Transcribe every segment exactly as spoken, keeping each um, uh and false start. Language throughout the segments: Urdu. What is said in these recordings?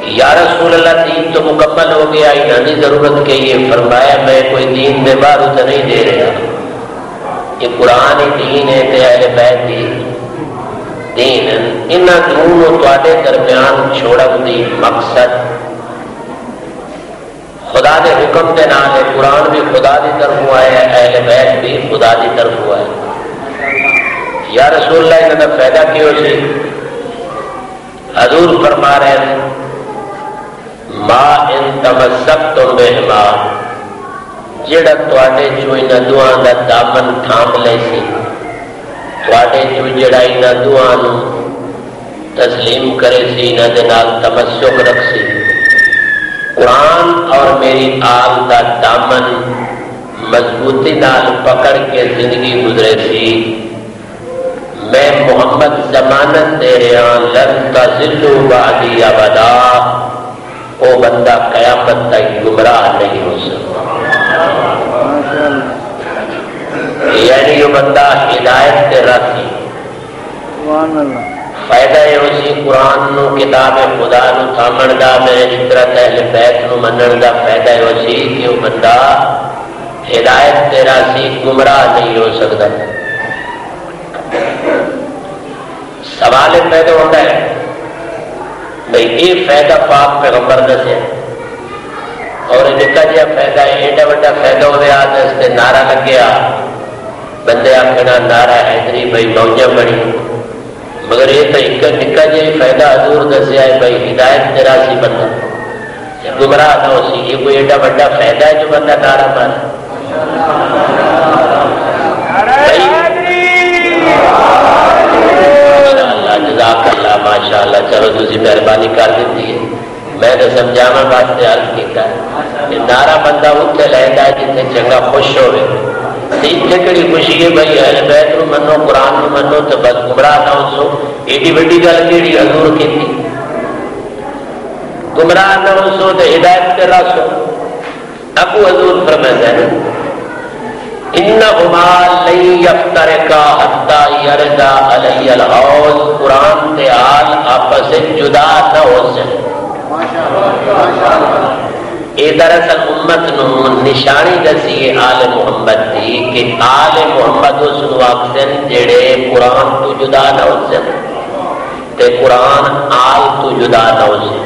یا رسول اللہ دین تو مکمل ہو گیا، انہوں ضرورت کے یہ فرمایا میں کوئی دین دے باہر تو نہیں دے رہا، یہ قرآن ہی دین ہے تے اہل بیت دی دین، انہاں دونوں تواڈے درمیان چھوڑن دی مقصد خدا دے حکم دے نال ہے، قرآن بھی خدا دی طرف آیا ہے، اہل بیت بھی خدا دی طرف آیا ہے۔ یا رسول اللہ انہاں دا فائدہ کیوں سی؟ حضور فرما رہے ہیں ما ان تمسکتم بہما، جڑا تواڈے چوں انہاں دعاں دا دامن تھام لے سی، تواڈے چوں جڑا انہاں دعاں نوں تسلیم کرے سی، انہاں دے نال تمسک رکھ سی، قرآن اور میری آل دا دامن مضبوطی نال پکڑ کے زندگی گزرے سی، میں محمد ضمانت دے رہا لن تضلوا بعدی ابدا، وہ بندہ قیامت تک گمراہ نہیں ہو سکتا، یعنی وہ بندہ ہدایت کے راسی۔ فائدہ یہ اسی قرآن نو کتاب خدا نو تھامن دا، میرے عطرت اہل بیت نو منن دا فائدہ یہ اسی کہ وہ بندہ ہدایت کے راسی گمراہ نہیں ہو سکتا۔ سوال پیدا ہوتا ہے بھئی یہ فائدہ پاک پیغمبر دسے اور نکا جہا فائدہ ایڈا وڈا فائدہ ہو رہا تو اس سے نعرہ لگیا، بندے آخنا نعرہ حیدری بھائی موجہ بڑی، مگر یہ تو ایک نکا جہا فائدہ حضور دسیا ہے بھائی ہدایت تیرا سی بندہ گمراہ نہ ہو سی، یہ کوئی ایڈا وڈا فائدہ ہے جو بندہ نعرہ مارے؟ جزاک اللہ ماشاء اللہ، چلو تھی مہربانی کر دیتی ہے، میں تو سمجھاوا واسطے عرض کیتا ہے کہ نعرہ بندہ اتنے لینا ہے جتنے چنگا خوش ہوئے، اتنے کہڑی خوشی ہے بھائی اہل بیت نو منو قرآن نو منو تو بس گمراہ نہ ہو سو، ایڈی وڈی گل کیڑی حضور کی تھی، گمراہ نہ ہو سو تو ہدایت کے راسو۔ ابو حضور فرماتا ہے انہما لن یفترقا حتی یردا علی الحوض، قرآن تے آل آپس سے جدا نہ ہو سکے۔ یہ دراصل امت نو نشانی دسی ہے آل محمد دی کہ آل محمد اس نو آکھدن جڑے قرآن تو جدا نہ ہو سکے تے قرآن آل تو جدا نہ ہو سکے،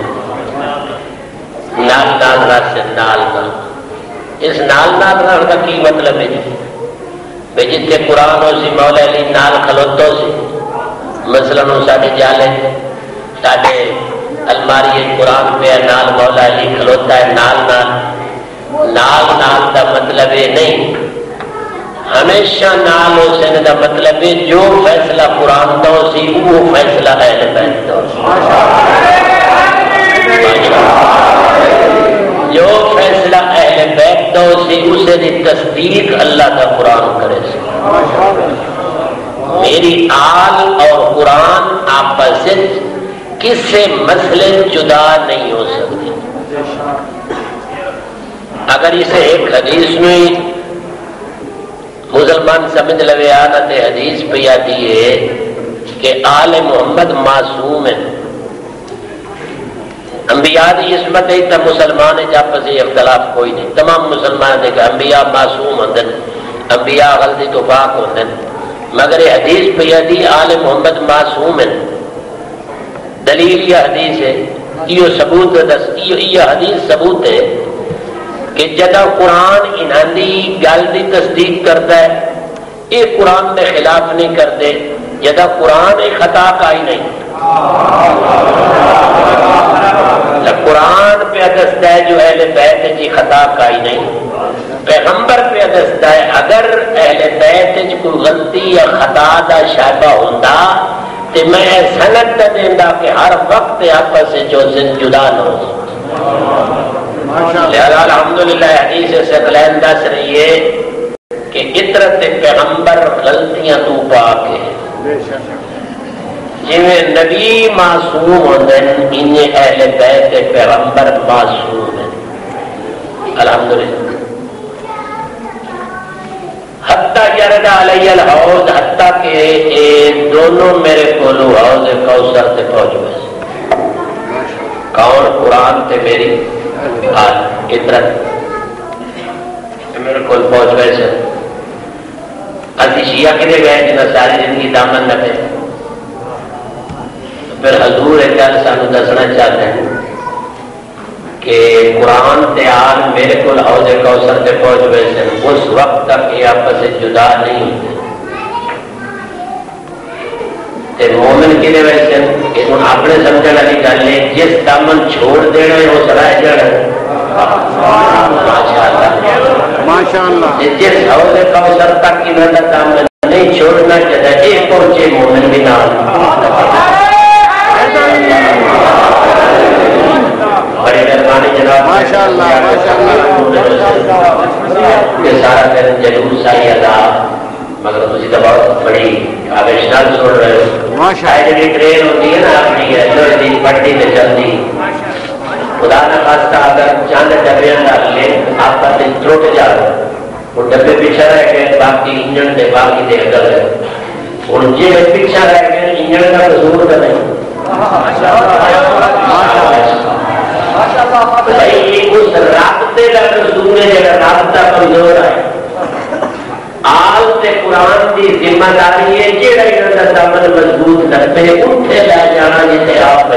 نال نال رس نال نال۔ اس نال نال رہن کا کی مطلب ہے بھائی جتنے قرآن ہو سی مولا علی نال کھلوتو سی، مثلا ساڈے جالے ساڈے الماری قرآن پہ نال مولا علی کھلوتا ہے، نال نال نال نال کا مطلب یہ نہیں ہمیشہ نال ہو سن کا مطلب ہے جو فیصلہ قرآن تو سی وہ فیصلہ اہل بیت تو جو فیصلہ اہل بیت دو سی اسے دی تصدیق اللہ کا قرآن کرے سی۔ میری آل اور قرآن آپس کسی مسئلے جدا نہیں ہو سکتے۔ اگر اسے ایک حدیث میں مسلمان سمجھ لوے عادت حدیث پہ آتی ہے کہ آل محمد معصوم ہے، انبیاء کی عصمت ہے تو مسلمان آپس سے اختلاف کوئی نہیں، تمام مسلمان دیکھا انبیاء معصوم ہوتے ہیں، انبیاء غلطی تو پاک ہوتے ہیں، مگر یہ حدیث پہ آتی آل محمد معصوم ہے۔ دلیل یہ حدیث ہے، یہ ثبوت یہ حدیث ثبوت ہے کہ جدہ قرآن انہاں دی گل دی تصدیق کرتا ہے، یہ قرآن میں خلاف نہیں کرتے، جدہ قرآن ایک خطا کا ہی نہیں، قرآن پہ دستا ہے جو اہل بیت کی خطا کا ہی نہیں، پیغمبر پہ دستا ہے اگر اہل بیت کوئی غلطی یا خطا دا شائبہ ہوتا تو میں سند دینا کہ ہر وقت آپس سے جو زن جدا نہ ہو۔ لہذا الحمدللہ حدیث ثقلین دس رہی ہے کہ عطرت پیغمبر غلطیاں تو پاک ہے، جویں نبی معصوم ہوندے انہیں اہل بیت پیغمبر معصوم ہیں الحمدللہ۔ حتیٰ یرد علی الحوض، حتیٰ کہ دونوں میرے کولو حوض کوثر سے پہنچ گئے۔ کون قرآن تے میری آل عطرت میرے کو پہنچ گئے سر اسی شیعہ کدے گئے جنہیں ساری زندگی دامن نہ پہ پھر حضور ایک گل سانو دسنا چاہتے ہیں کہ قرآن تے آل میرے کو حوض کوثر تے پہنچ گئے سن اس وقت تک یہ آپس سے جدا نہیں ہوتے تے مومن کدے گئے سن کہ ہن اپنے سمجھنے والی گل ہے جس دامن چھوڑ دینا ہے اس رہ جانا ماشاءاللہ جس حوض کوثر تک انہوں نے دامن نہیں چھوڑنا چاہتا یہ پہنچے مومن بھی نال بڑی مہربانی جناب ماشاءاللہ یہ سارا دن جلوس آئی اللہ مگر تھی تو بہت بڑی آویشنال سن رہے ہو جی ٹرین ہوتی ہے نا اپنی پٹی میں چلتی خدا نہ خاصہ اگر چند ڈبے ڈال لے آپ کا دل ٹوٹ جائے وہ ڈبے پیچھے رہ گئے باقی انجن سے باقی دے کر اور جی پیچھے رہ گئے انجن کا قصور کا نہیں بھائی اس رابطے کا قصور ہے جگہ رابطہ کمزور ہے آل تے قرآن کی ذمہ داری ہے جہاں انہوں کا دامن مضبوط کرتے ہیں اٹھے لے جانا جسے آپ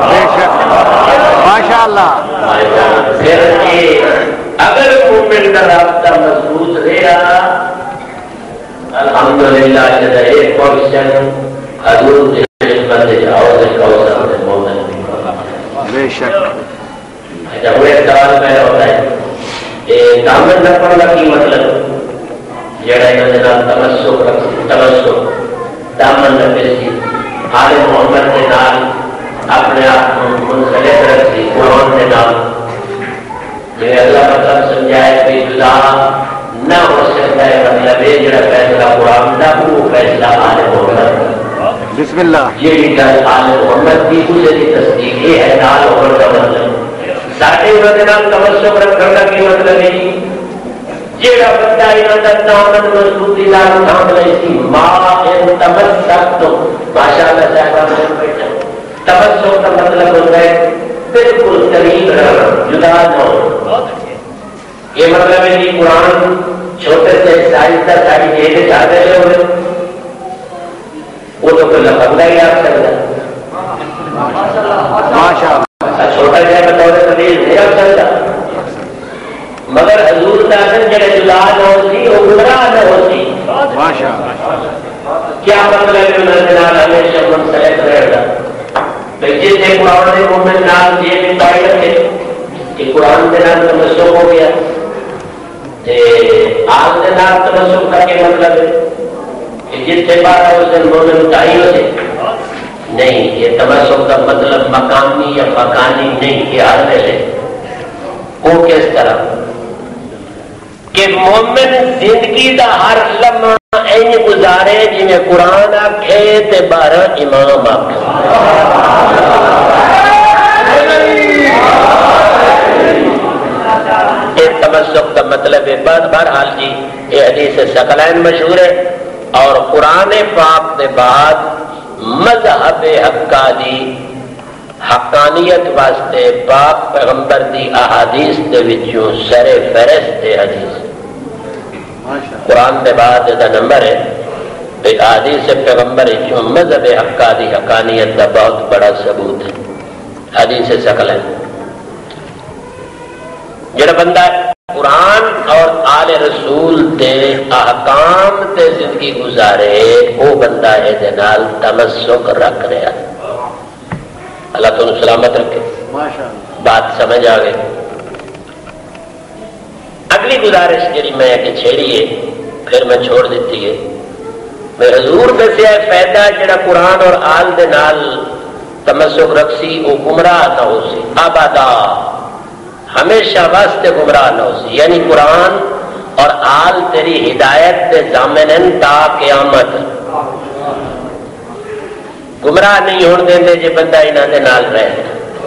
ماشاءاللہ پھر اگر مومن کا رابطہ مضبوط رہا الحمدللہ جدا ایک پوزیشن حضور کی خدمت جاؤ سے کوثر سے مومن بے شک جب وہ ایک سوال پیدا ہوتا ہے کہ دامن رکھنے کا کی مطلب جڑا انہوں نے نام تمسک رکھ تمسک دامن رکھے سی آل محمد کے نام اپنے آپ منسلک رکھتی قرآن کے نام جو اللہ مطلب سمجھائے کہ جدا نہ ہو سکتا ہے مطلب ہے جڑا فیصلہ قرآن نہ وہ فیصلہ آل محمد بسم اللہ یہ گل آل محمد کی اسے کی تصدیق یہ ہے آل محمد کا مطلب ساٹھے انہوں نے نام تمسک رکھنے کا کی مطلب ہے جیڑا بندہ انہوں نے دامن مضبوطی لال تھام لئی سی ماں ان تمسک تو ماشاءاللہ صاحبہ میں بیٹھا تمسک کا مطلب ہوتا ہے بالکل قریب رہنا جدا نہ ہو یہ مطلب ہے کہ قرآن چھوٹے سے سائز کا ساری چیزیں چاہتے ہوئے وہ تو کوئی لفظ ہی آپ سکتا ماشاءاللہ چھوٹا جائے بطور قدیر نہیں آپ سکتا مگر حضور داسن جڑے جدا نہ ہوتی وہ گمراہ نہ ہوتی کیا مطلب ہے انہوں نے نال ہمیشہ منسلک رہے گا تو جس سے قرآن نے مومن نال یہ بھی پائی رکھے کہ قرآن کے نال تمسک ہو گیا آل کے نال تمسک کا کے مطلب ہے کہ جس سے بات ہے اسے مومن اٹھائی ہوتے نہیں یہ تمسک کا مطلب مقامی یا مکانی نہیں یہ حال ہے وہ کس طرح کہ مومن زندگی دا ہر لمحہ این گزارے جی میں قرآن آکھے تے بارہ امام آکھے یہ تمسک کا مطلب ہے بہرحال جی یہ حدیث ثقلین مشہور ہے اور قرآن پاک دے بعد مذہب حقانی حقانیت واسطے پاک پیغمبر دی احادیث دے وچوں سر فہرست حدیث قرآن دے بعد دا نمبر ہے بے حدیث پیغمبر جو مذہب حقا دی حقانیت کا بہت بڑا ثبوت ہے حدیث ثقل ہے جڑا بندہ قرآن اور آل رسول دے احکام تے زندگی گزارے وہ بندہ ہے جنال تمسک رکھ رہا اللہ تو سلامت رکھے بات سمجھ آ گئی اگلی گزارش جی میں کہ چھیڑیے پھر میں چھوڑ دیتی ہے میں حضور دسیا فائدہ جڑا قرآن اور آل دے نال تمسک رکھسی وہ گمراہ نہ ہو سی آبادا ہمیشہ واسطے گمراہ نہ ہو سی یعنی قرآن اور آل تیری ہدایت دے ضامن تا قیامت گمراہ نہیں ہون دیں جی بندہ انہوں دے نال رہے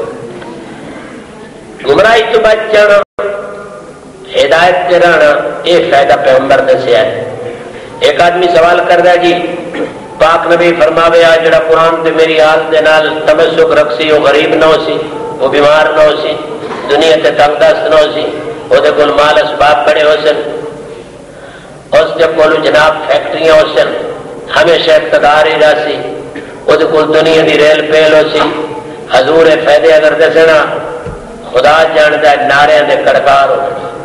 گمراہی تو بچ جانا ہدایت سے رہنا یہ فائدہ پیغمبر دسیا ہے ایک آدمی سوال کر رہا جی پاک نبی فرماوے آ جڑا قرآن تے میری آل دے نال تمسک رکھسی وہ غریب نہ ہو سی وہ بیمار نہ ہو سی، دنیا تے تنگ دست نہ ہو سی، وہ دے کول مال اسباب پڑے ہو سن، اس دے کول جناب فیکٹریاں ہو سن، ہمیشہ اقتدار ہی رہ سی، وہ دے کول دنیا دی ریل پیل ہو سی، حضور فائدے اگر دسنا خدا جاندا نعرے دے کڑکار ہو،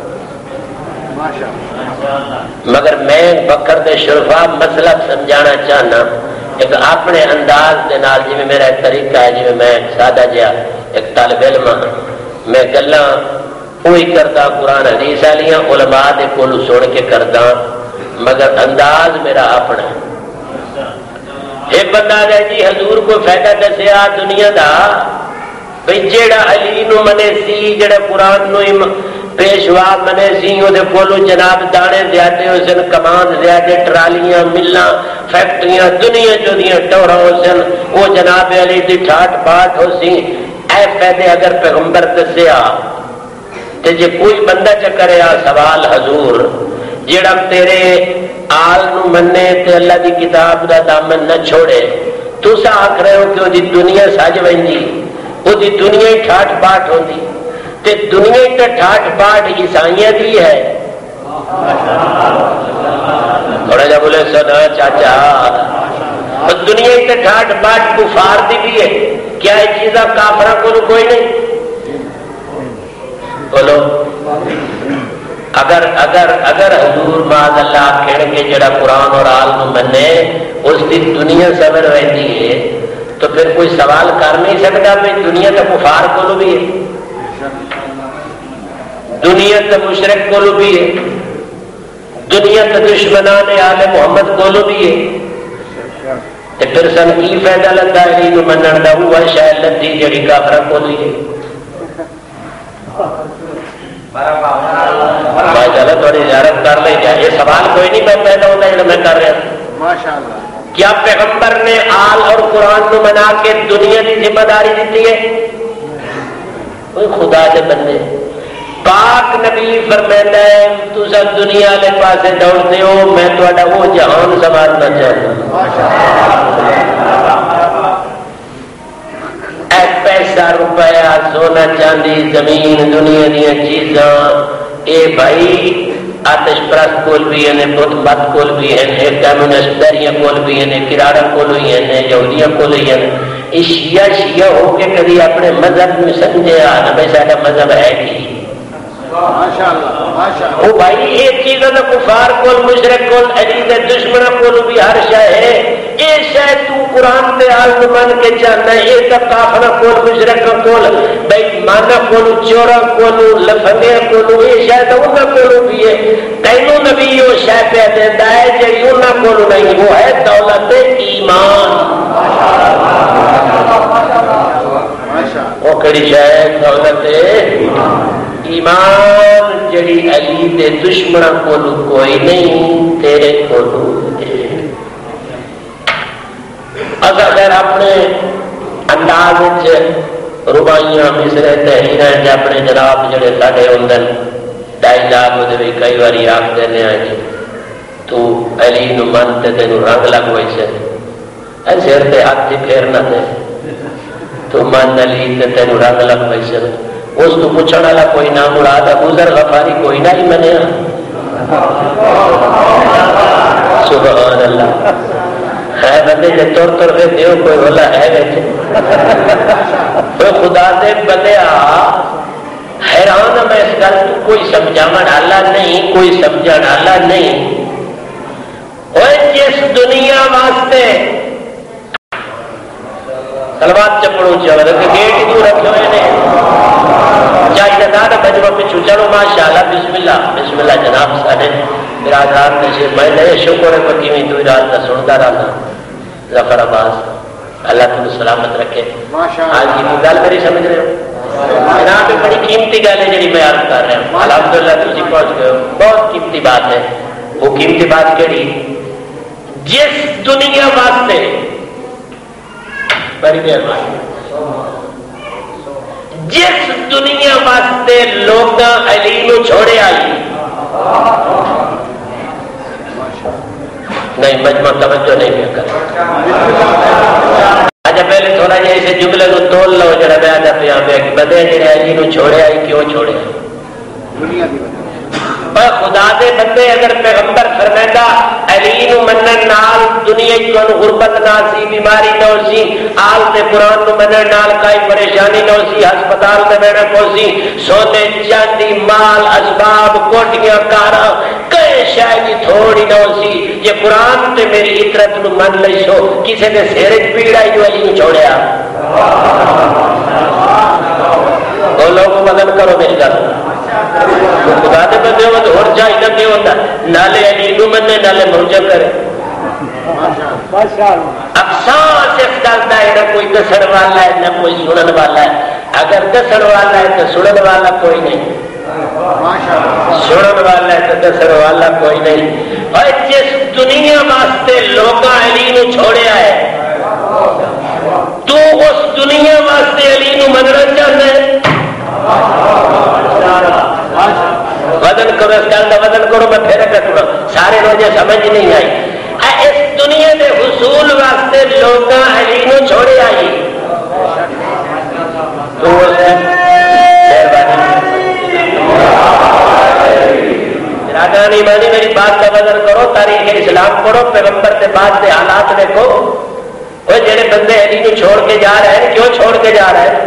مگر میں بکر دے شرفا مسئلہ سمجھانا چاہنا ایک اپنے انداز دے نال، جی میرا ایک طریقہ ہے، جی میں سادہ جہا ایک طالب علم ہاں، میں گلاں وہی کردا قرآن حدیث والیاں علماء دے کولوں سن کے کردا، مگر انداز میرا اپنا ہے۔ ایک بندہ ہے جی حضور کو فائدہ دسیا دنیا دا، بھئی جیڑا علی نو منے سی، جیڑا قرآن نو پیشوا منے سی، وہ کولو جناب دانے زیادہ ہو سن، کمان زیادہ، ٹرالیاں ملاں فیکٹریاں دنیا جو دیاں ٹورا ہو سن، وہ جناب علی دی ٹھاٹ پاٹ ہو سی، اے فائدے اگر پیغمبر دسیا تے جے کوئی بندہ چکرے آ سوال حضور جیڑا تیرے آل نو منے تے اللہ دی کتاب دا دامن نہ چھوڑے، تسا آکھ رہے ہو کہ وہ دی دنیا سج ویندی، وہ دی دنیا ہی ٹھاٹ پاٹ ہوندی، تے دنیا ہی تے ٹھاٹ پاٹ عیسائیاں دی ہے، تھوڑا جا بولے سنا چاچا، دنیا ہی تے ٹھاٹ پاٹ کفار دی بھی ہے، کیا یہ چیزاں کافرہ کو کوئی نہیں؟ بولو اگر اگر اگر حضور معاذ اللہ کہنے کے جڑا قرآن اور آل نو منے اس دی دنیا صبر رہتی ہے، تو پھر کوئی سوال کر نہیں سکتا کہ دنیا تو کفار کو بھی ہے، دنیا تو مشرک کو بھی ہے، دنیا تو دشمنان آل محمد کو بھی ہے، تو پھر سن کی فائدہ لگتا ہے نو منن دا، وہ شاید لدی جڑی کافرہ کو بھی ہے۔ بھائی چلو تھوڑی زیارت کر لے جائے، یہ سوال کوئی نہیں میں پیدا ہوتا ہے میں کر رہا ہوں۔ ماشاءاللہ کیا پیغمبر نے آل اور قرآن کو منا کے دنیا کی ذمہ داری دیتی ہے؟ کوئی خدا کے بندے پاک نبی فرماتا ہے تسا دنیا کے پاسے دوڑتے ہو، میں تہاڈا وہ جہان سنوارنا چاہتا ہوں۔ پیسہ روپیہ سونا چاندی زمین دنیا دیا چیزاں اے بھائی آتش پرست کول بھی ہیں، بت بت کول بھی ہیں، کمیونسٹ دریاں کول بھی ہیں، کراڑا کول بھی ہیں، یہودیاں کول بھی ہیں، یہ شیعہ شیعہ ہو کے کبھی اپنے مذہب میں سمجھے آ نہ بھائی سارا مذہب ہے کی وہ بھائی ایک چیز ہے کفار کول مشرک کول علی دے دشمن کول بھی ہر شے ہے، اے شے تو قرآن دے آل من کے چاہنا ہے، اے تا کافر کول مشرک کول بھائی مانا کول چورا کول لفنگے کول اے شے تو ان کول بھی ہے، تینوں نبی وہ شے پہ دیندا ہے جڑی ان کول نہیں، وہ ہے دولت ایمان۔ وہ کڑی شے دولت ایمان جڑی علی دے دشمن کولو کوئی نہیں، تیرے کولو ہے۔ اگر خیر اپنے انداز ربائیاں مصرے تحریراں جے اپنے جناب جڑے ساڈے ہوندن ڈائلاگ دے وی کئی واری آکھ دینے آ جی تو علی نو من تے تینوں رنگ لگ وئی سے، اے سر تے ہاتھ تے پھیرنا تے تو من علی تے تینوں رنگ لگ وئی سے، اس تو پوچھنے والا کوئی نہ مراد ابو ذر غفاری کوئی نہ ہی منیا۔ سبحان اللہ ہے بندے جے تر تر کے دیو کوئی بولا ہے بیٹھے کوئی خدا دے بندیا حیران میں اس گل تو کوئی سمجھاون والا نہیں، کوئی سمجھن والا نہیں۔ اوے جس دنیا واسطے سلوات چپڑوں چل رہے گیٹ کیوں رکھے ہوئے نے چاہیے دار بجوا پچھو چلو ماشاءاللہ بسم اللہ بسم اللہ جناب سارے برادران تشریف میں نے شکر ہے پکی میں تو رات کا سنتا رہا ظفر عباس اللہ تم سلامت رکھے۔ آج کی گل میری سمجھ رہے ہو جناب بڑی قیمتی گل ہے جی میں عرض کر رہا ہوں، الحمدللہ تم پہنچ گئے ہو، بہت قیمتی بات ہے۔ وہ قیمتی بات کہڑی؟ جس دنیا واسطے بڑی مہربانی جس دنیا واسطے لوگ علی نو چھوڑے آئی نہیں مجمع توجہ نہیں کر اچھا پہلے تھوڑا جہا اسے جملے کو تول لو جڑا میں آدھا پہ آمیں کہ بدے جڑے علی نو چھوڑے آئی کیوں چھوڑے پر خدا دے بندے اگر پیغمبر فرمیدہ علی نو منن نال دنیا کو غربت نہ سی بیماری نہ سی آل تے قرآن نو منن نال کئی پریشانی نہ سی ہسپتال تے بیٹھے پوسی سونے چاندی مال اسباب کوٹیاں کارا کئی شاید تھوڑی نہ سی یہ قرآن تے میری عطرت نو من لئی سو کسی نے سیرج پیڑائی جو علی نو چھوڑیا وہ لوگوں مدد کرو میری گل خدا دے بندے ہو تو اور چاہیے کیوں ہوتا نالے علی نو مننے نالے موجہ کرے افسوس اس گل دا ہے نہ کوئی دسن والا ہے نہ کوئی سنن والا ہے اگر دسن والا ہے تو سنن والا کوئی نہیں سنن والا ہے تو دسن والا کوئی نہیں اور جس دنیا واسطے لوگ علی نو چھوڑیا ہے تو اس دنیا واسطے علی نو مننا چاہتا ہے وزن کرو اس گل کا وزن کرو میں پھر کٹنا سارے روزے سمجھ نہیں آئی اس دنیا کے حصول واسطے لوگ علی نو چھوڑے آئی تو راگانی مانی میری بات کا وزن کرو تاریخ اسلام پڑھو پیغمبر سے بعد سے حالات دیکھو وہ جڑے بندے علی نو چھوڑ کے جا رہے ہیں کیوں چھوڑ کے جا رہے ہیں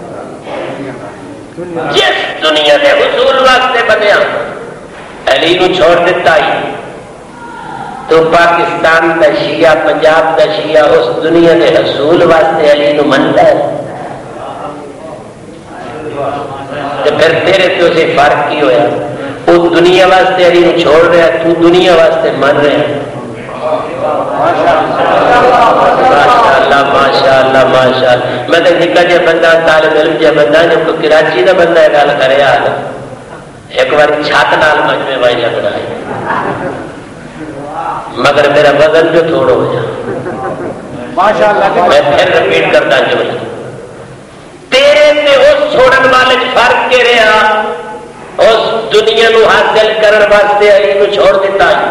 جس دنیا کے حصول واسطے بنیا علی نو چھوڑ دیتا ہی تو پاکستان دا شیعہ پنجاب دا شیعہ اس دنیا کے حصول واسطے علی نو منتا ہے تو پھر تیرے تو اسے فرق کی ہویا وہ دنیا واسطے علی نو چھوڑ رہا تو دنیا واسطے من رہا ماشاءاللہ ماشاءاللہ ماشاءاللہ میں تو نکا جا بندہ طالب علم جا بندہ جو کو کراچی دا بندہ ہے گل کرے آل ایک بار چھات نال مجمع بھائی لگنا ہے مگر میرا وزن جو تھوڑا ہو جا ماشاءاللہ میں پھر رپیٹ کرتا جو تیرے تے اس چھوڑن والے فرق کے رہا اس دنیا نو حاصل کرن واسطے علی نو چھوڑ دیتا ہے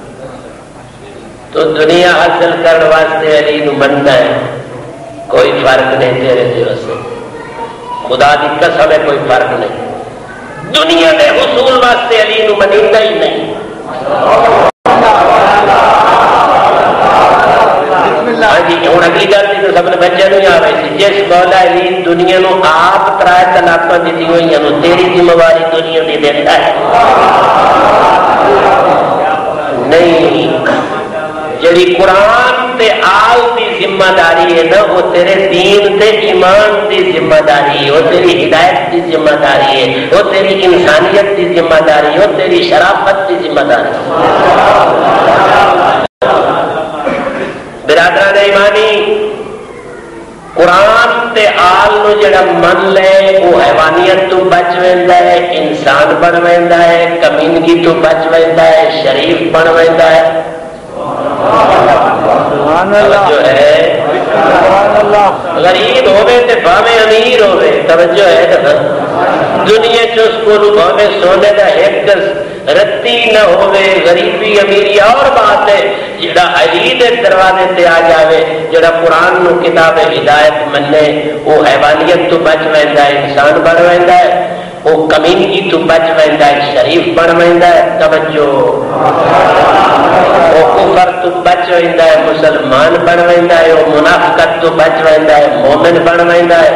تو دنیا حاصل کرنے واسطے علی نو مننا ہے کوئی فرق نہیں تیرے دیوس خدا دی قسم ہے کوئی فرق نہیں دنیا کے حصول واسطے علی نو منیندہ ہی نہیں ہاں جی ہوں اگلی گل تھی تو سب نے بچے نہیں آ رہی تھی جس مولا علی دنیا نو آپ ترائے طلاقاں دیتی ہوئی ہیں تیری ذمہ واری دنیا دی دیتا ہے نہیں جڑی قرآن تے آل دی ذمہ داری ہے نا وہ تیرے دین تے ایمان دی ذمہ داری ہے وہ تیری ہدایت دی ذمہ داری ہے وہ تیری انسانیت دی ذمہ داری ہے وہ تیری شرافت دی ذمہ داری ہے برادران ایمانی قرآن تے آل نو جڑا من لے وہ حیوانیت تو بچ ویندا ہے انسان بن ویندا ہے کمینگی تو بچ ویندا ہے شریف بن ویندا ہے جو ہے غریب ہوئے تے بھاوے امیر ہوئے توجہ ہے دنیا چس کو بھاوے سونے دا ایک رتی نہ ہوئے غریبی امیری اور بات ہے جڑا علی دے دروازے تے آ جاوے جڑا قرآن نو کتاب ہدایت منے وہ حیوانیت تو بچ ویندا ہے انسان بن ویندا ہے وہ کمینگی تو بچ ویندا ہے شریف بن ویندا ہے توجہ وہ کفر تو بچ ویندا ہے مسلمان بن ویندا ہے وہ منافقت تو بچ ویندا ہے مومن بن ویندا ہے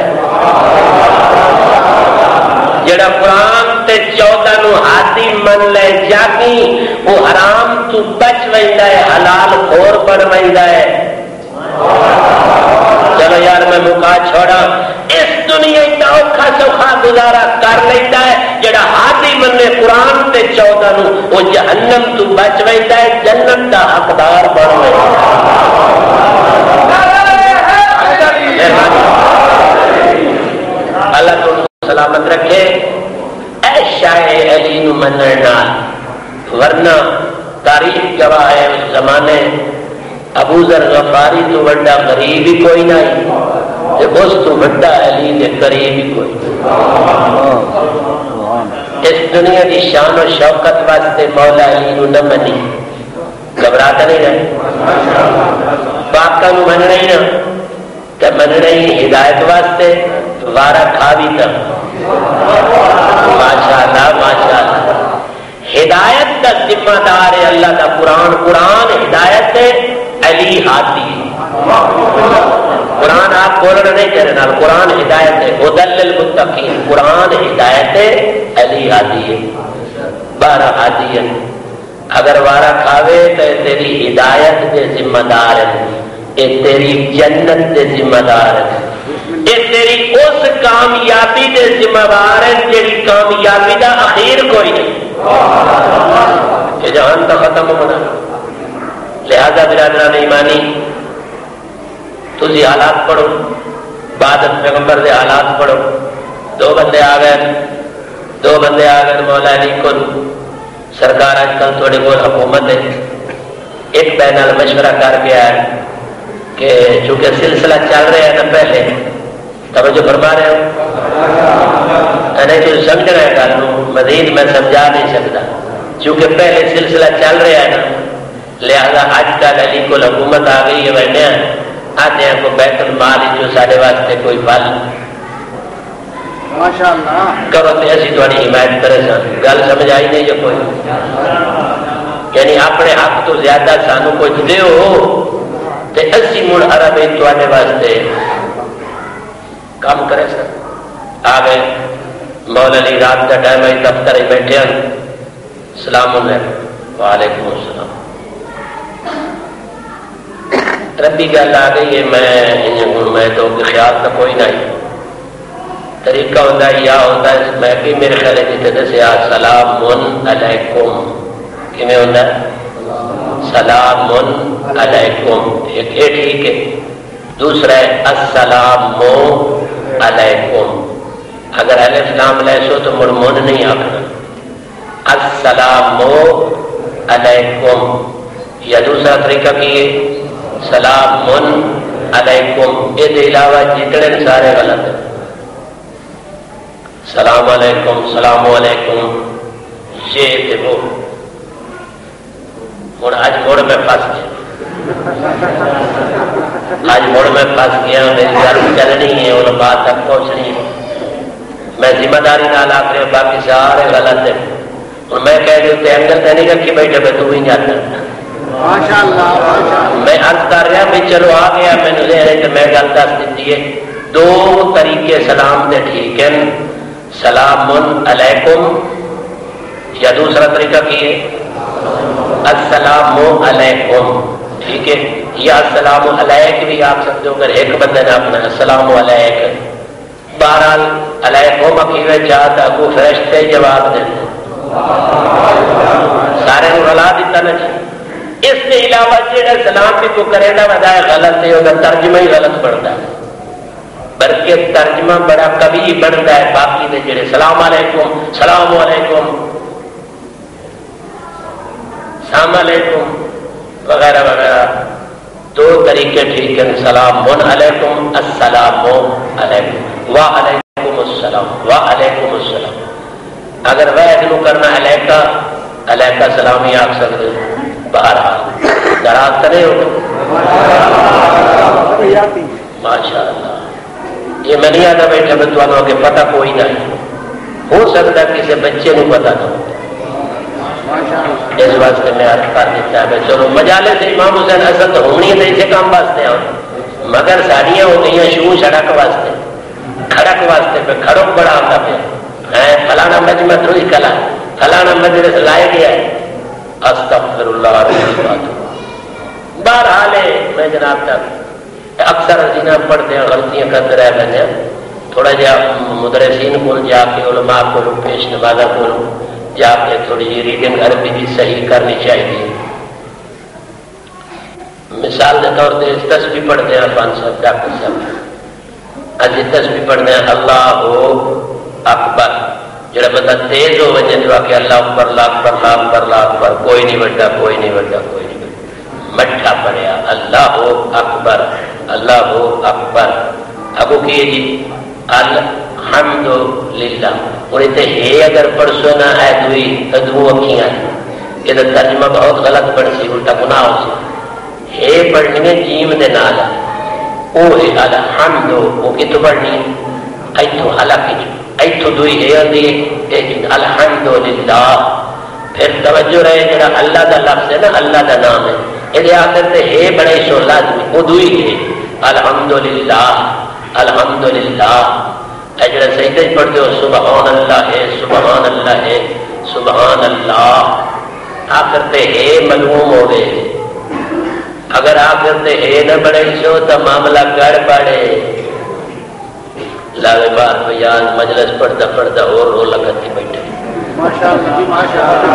جڑا قرآن تے چودہ نو ہاتھی من لے جاگی وہ حرام تو بچ ویندا ہے حلال خور بن ویندا ہے چلو یار میں مکا چھوڑا اس دنیا کا اوکھا سوکھا گزارا کر لیتا ہے جڑا ہاتھی منے قرآن تے چودہ نو وہ جہنم تو بچ ویندا ہے جنت دا حقدار بن ویندا ہے اللہ تو سلامت رکھے اے شاہ علی نو منن نال ورنہ تاریخ گواہ ہے اس زمانے ابو ذر غفاری تو بڑا غریب ہی کوئی نہیں اس تو بڑا علی دے قریب ہی کوئی اس دنیا کی شان و شوکت واسطے مولا علی نو نہ منی گھبراتا نہیں رہے پاکا نو من نہیں نا تو مننا ہی ہدایت واسطے وارا کھا بھی تب ماشاء اللہ ماشاء اللہ ہدایت کا ذمہ دار ہے اللہ کا قرآن قرآن ہدایت ہے علی ہادی قرآن آپ بولنا نہیں کہہ رہے نا قرآن ہدایت ہے ہدی للمتقین قرآن ہدایت ہے علی ہادی ہے بارہ ہادی ہے اگر وارا کھاوے تو تیری ہدایت کے ذمہ دار ہے یہ تیری جنت کے ذمہ دار ہے یہ تیری اس کامیابی کے ذمہ دار ہے تیری کامیابی کا اخیر کوئی نہیں یہ جہان تو ختم ہونا لہذا برادران ایمانی تھی حالات پڑھو بعد پیغمبر کے حالات پڑھو دو بندے آ گئے دو بندے آ گئے مولا علی کو سرکار آج کل تھوڑے بہت حکومت ہے ایک بہن مشورہ کر کے آیا کہ چونکہ سلسلہ چل رہا ہے نا پہلے توجہ فرما رہے ہو نہیں تو سمجھ رہے گا مزید میں سمجھا نہیں سکتا چونکہ پہلے سلسلہ چل رہا ہے نا لہذا آج کل علی کو حکومت آ گئی ہے بہنے آتے ہیں کو بیت المال جو سارے واسطے کوئی پل کرو تو ایسی تھوڑی حمایت کرے سن گل سمجھ آئی نہیں جو کوئی یعنی اپنے حق تو زیادہ سانو کچھ دے ہو تو اسی مڑ عرب تھوڑے واسطے کام کرے سن آ گئے مولا علی رات کا ٹائم ہے دفتر ہی بیٹھے ہیں السلام علیکم وعلیکم السلام ربی گل آ گئی ہے میں میں تو خیال تو کوئی نہیں طریقہ ہوتا ہے یا ہوتا ہے میں بھی میرے خیال ہے جیسے دسیا سلام علیکم کیویں ہوتا ہے سلام علیکم ایک یہ ٹھیک ہے دوسرا ہے السلام علیکم اگر الف لام لے تو مڑ من نہیں آخنا السلام علیکم یا دوسرا طریقہ کی سلام علیکم یہ علاوہ جتنے سارے غلط ہیں سلام علیکم سلام علیکم یہ وہ ہوں آج موڑ میں پھنس گیا آج موڑ میں پھنس گیا میری گل چلنی ہے اور بات تک پہنچنی ہے میں ذمہ داری نہ لا کر باقی سارے غلط ہیں اور میں کہہ دوں اینگل تو نہیں رکھی بیٹھے میں تو ہی جاتا میں عرض کر رہا بھی چلو آ گیا میں نے میں گل دس دیتی ہے دو طریقے سلام دے ٹھیک ہیں سلام علیکم یا دوسرا طریقہ کی ہے السلام علیکم ٹھیک ہے یا السلام علیک بھی آپ سکتے ہو اگر ایک بندے نے اپنا السلام علیک بہرحال علیکم اکیلے چاہتا کو فرشتے جواب دیتے سارے رلا دیتا نا جی اس کے علاوہ جہاں سلام بھی کو کرے نا بجائے غلط ہے وہ ترجمہ ہی غلط پڑتا ہے بلکہ ترجمہ بڑا کبھی بنتا ہے باقی دے جڑے سلام علیکم سلام علیکم السلام علیکم وغیرہ وغیرہ دو طریقے ٹھیک ہیں سلام علیکم السلام علیکم وعلیکم السلام وعلیکم السلام اگر وہ کرنا علیکہ علیکہ سلام ہی آکھ سکتے بہرحال دراز کرے ہو ماشاء اللہ یہ میں نہیں آتا بیٹھا میں تمہوں کے پتہ کوئی نہیں ہو سکتا کسی بچے کو پتہ نہ ہو اس واسطے میں عرض کر دیتا ہے چلو مجالس امام حسین اصل تو ہونی ہے اسے کام واسطے آؤ مگر ساڑیاں ہو گئی شو سڑک واسطے کھڑک واسطے پہ کھڑک بڑا آتا پہ فلانا مجمع تھوڑی کلا فلانا مجلس لائے گیا ہے استغفر اللہ بہرحال ہے میں جناب تک اکثر جنہیں پڑھتے ہیں غلطیاں کرتے رہ بنے تھوڑا جا مدرسین کو جا کے علماء کو پیش نمازہ کو جا کے تھوڑی جی ریڈنگ عربی بھی صحیح کرنی چاہیے مثال کے طور پہ تسبیح پڑھتے ہیں عرفان صاحب ڈاکٹر صاحب اج تسبیح پڑھتے ہیں اللہ اکبر جڑا بندہ تیز ہو وجہ جو کہ اللہ اکبر اللہ اکبر اللہ اکبر اللہ اکبر کوئی نہیں بڑھتا کوئی نہیں بڑھتا کوئی نہیں بڑھتا مٹھا پڑھیا اللہ اکبر اللہ اکبر ابو کی جی الحمد للہ اور اتنے ہے اگر پڑھسو نہ ہے دوئی ادو اکھیاں یہ ترجمہ بہت غلط پڑھ سی الٹا گناہ ہو سی ہے پڑھنی ہے جیم دے نال او ہے الحمد وہ کتوں پڑھنی ایتھو حلق ایتھو دوئی ہے اندھی الحمدللہ. پھر توجہ رہے جڑا اللہ دا لفظ ہے نا اللہ دا نام ہے یہ آخر سے ہے بڑے شو لازمی وہ دوئی ہے الحمدللہ الحمدللہ. اجڑا سجدے پڑھتے ہو سبحان اللہ ہے سبحان اللہ ہے سبحان اللہ. آخر تے ہے معلوم ہو گئے. اگر آخر تے ہے نہ بڑے شو تو معاملہ گڑ پڑے. لاوے بات بیان مجلس پڑھتا پڑھتا اور رو لگتی بیٹھے. ماشاءاللہ ماشاءاللہ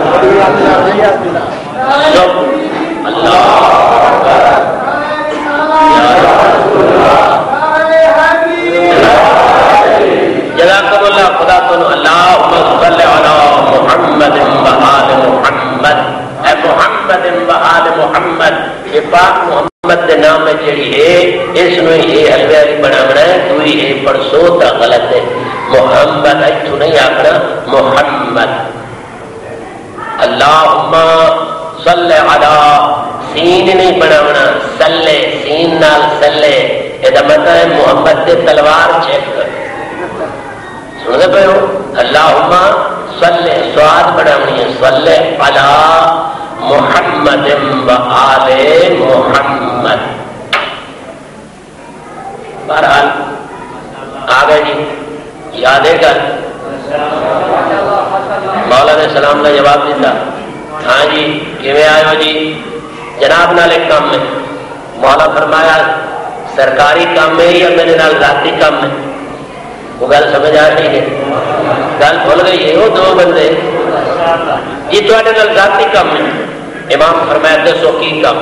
اللہ جزاکم اللہ خدا سنو. اللہم صلی علی محمد و آل محمد. اے محمد و آل محمد یہ پاک محمد کے نام میں جڑی ہے اس نے یہ حلوے والی بناونا ہے تو یہ پرسو تا غلط ہے. محمد ایتھو نہیں آکھنا محمد. اللہم صلی علی سین نہیں بناونا صلی سین نال صلی یہ مطلب ہے محمد سے تلوار چیک کر سنتے پہ ہو. اللہم صلی سواد بناونی ہے صلی علی محمد و آل محمد. بہرحال آگے جی یاد ہے کر مولا نے سلام کا جواب دیتا. ہاں جی کیویں آئے ہو جی جناب نال ایک کام میں. مولا فرمایا سرکاری کام میں یا میرے نال ذاتی کام میں. وہ گل سمجھ آ رہی ہے گل بھول گئی ہے. وہ دو بندے جی تھوڑے نال ذاتی کام میں. امام فرمایا دسو کی کام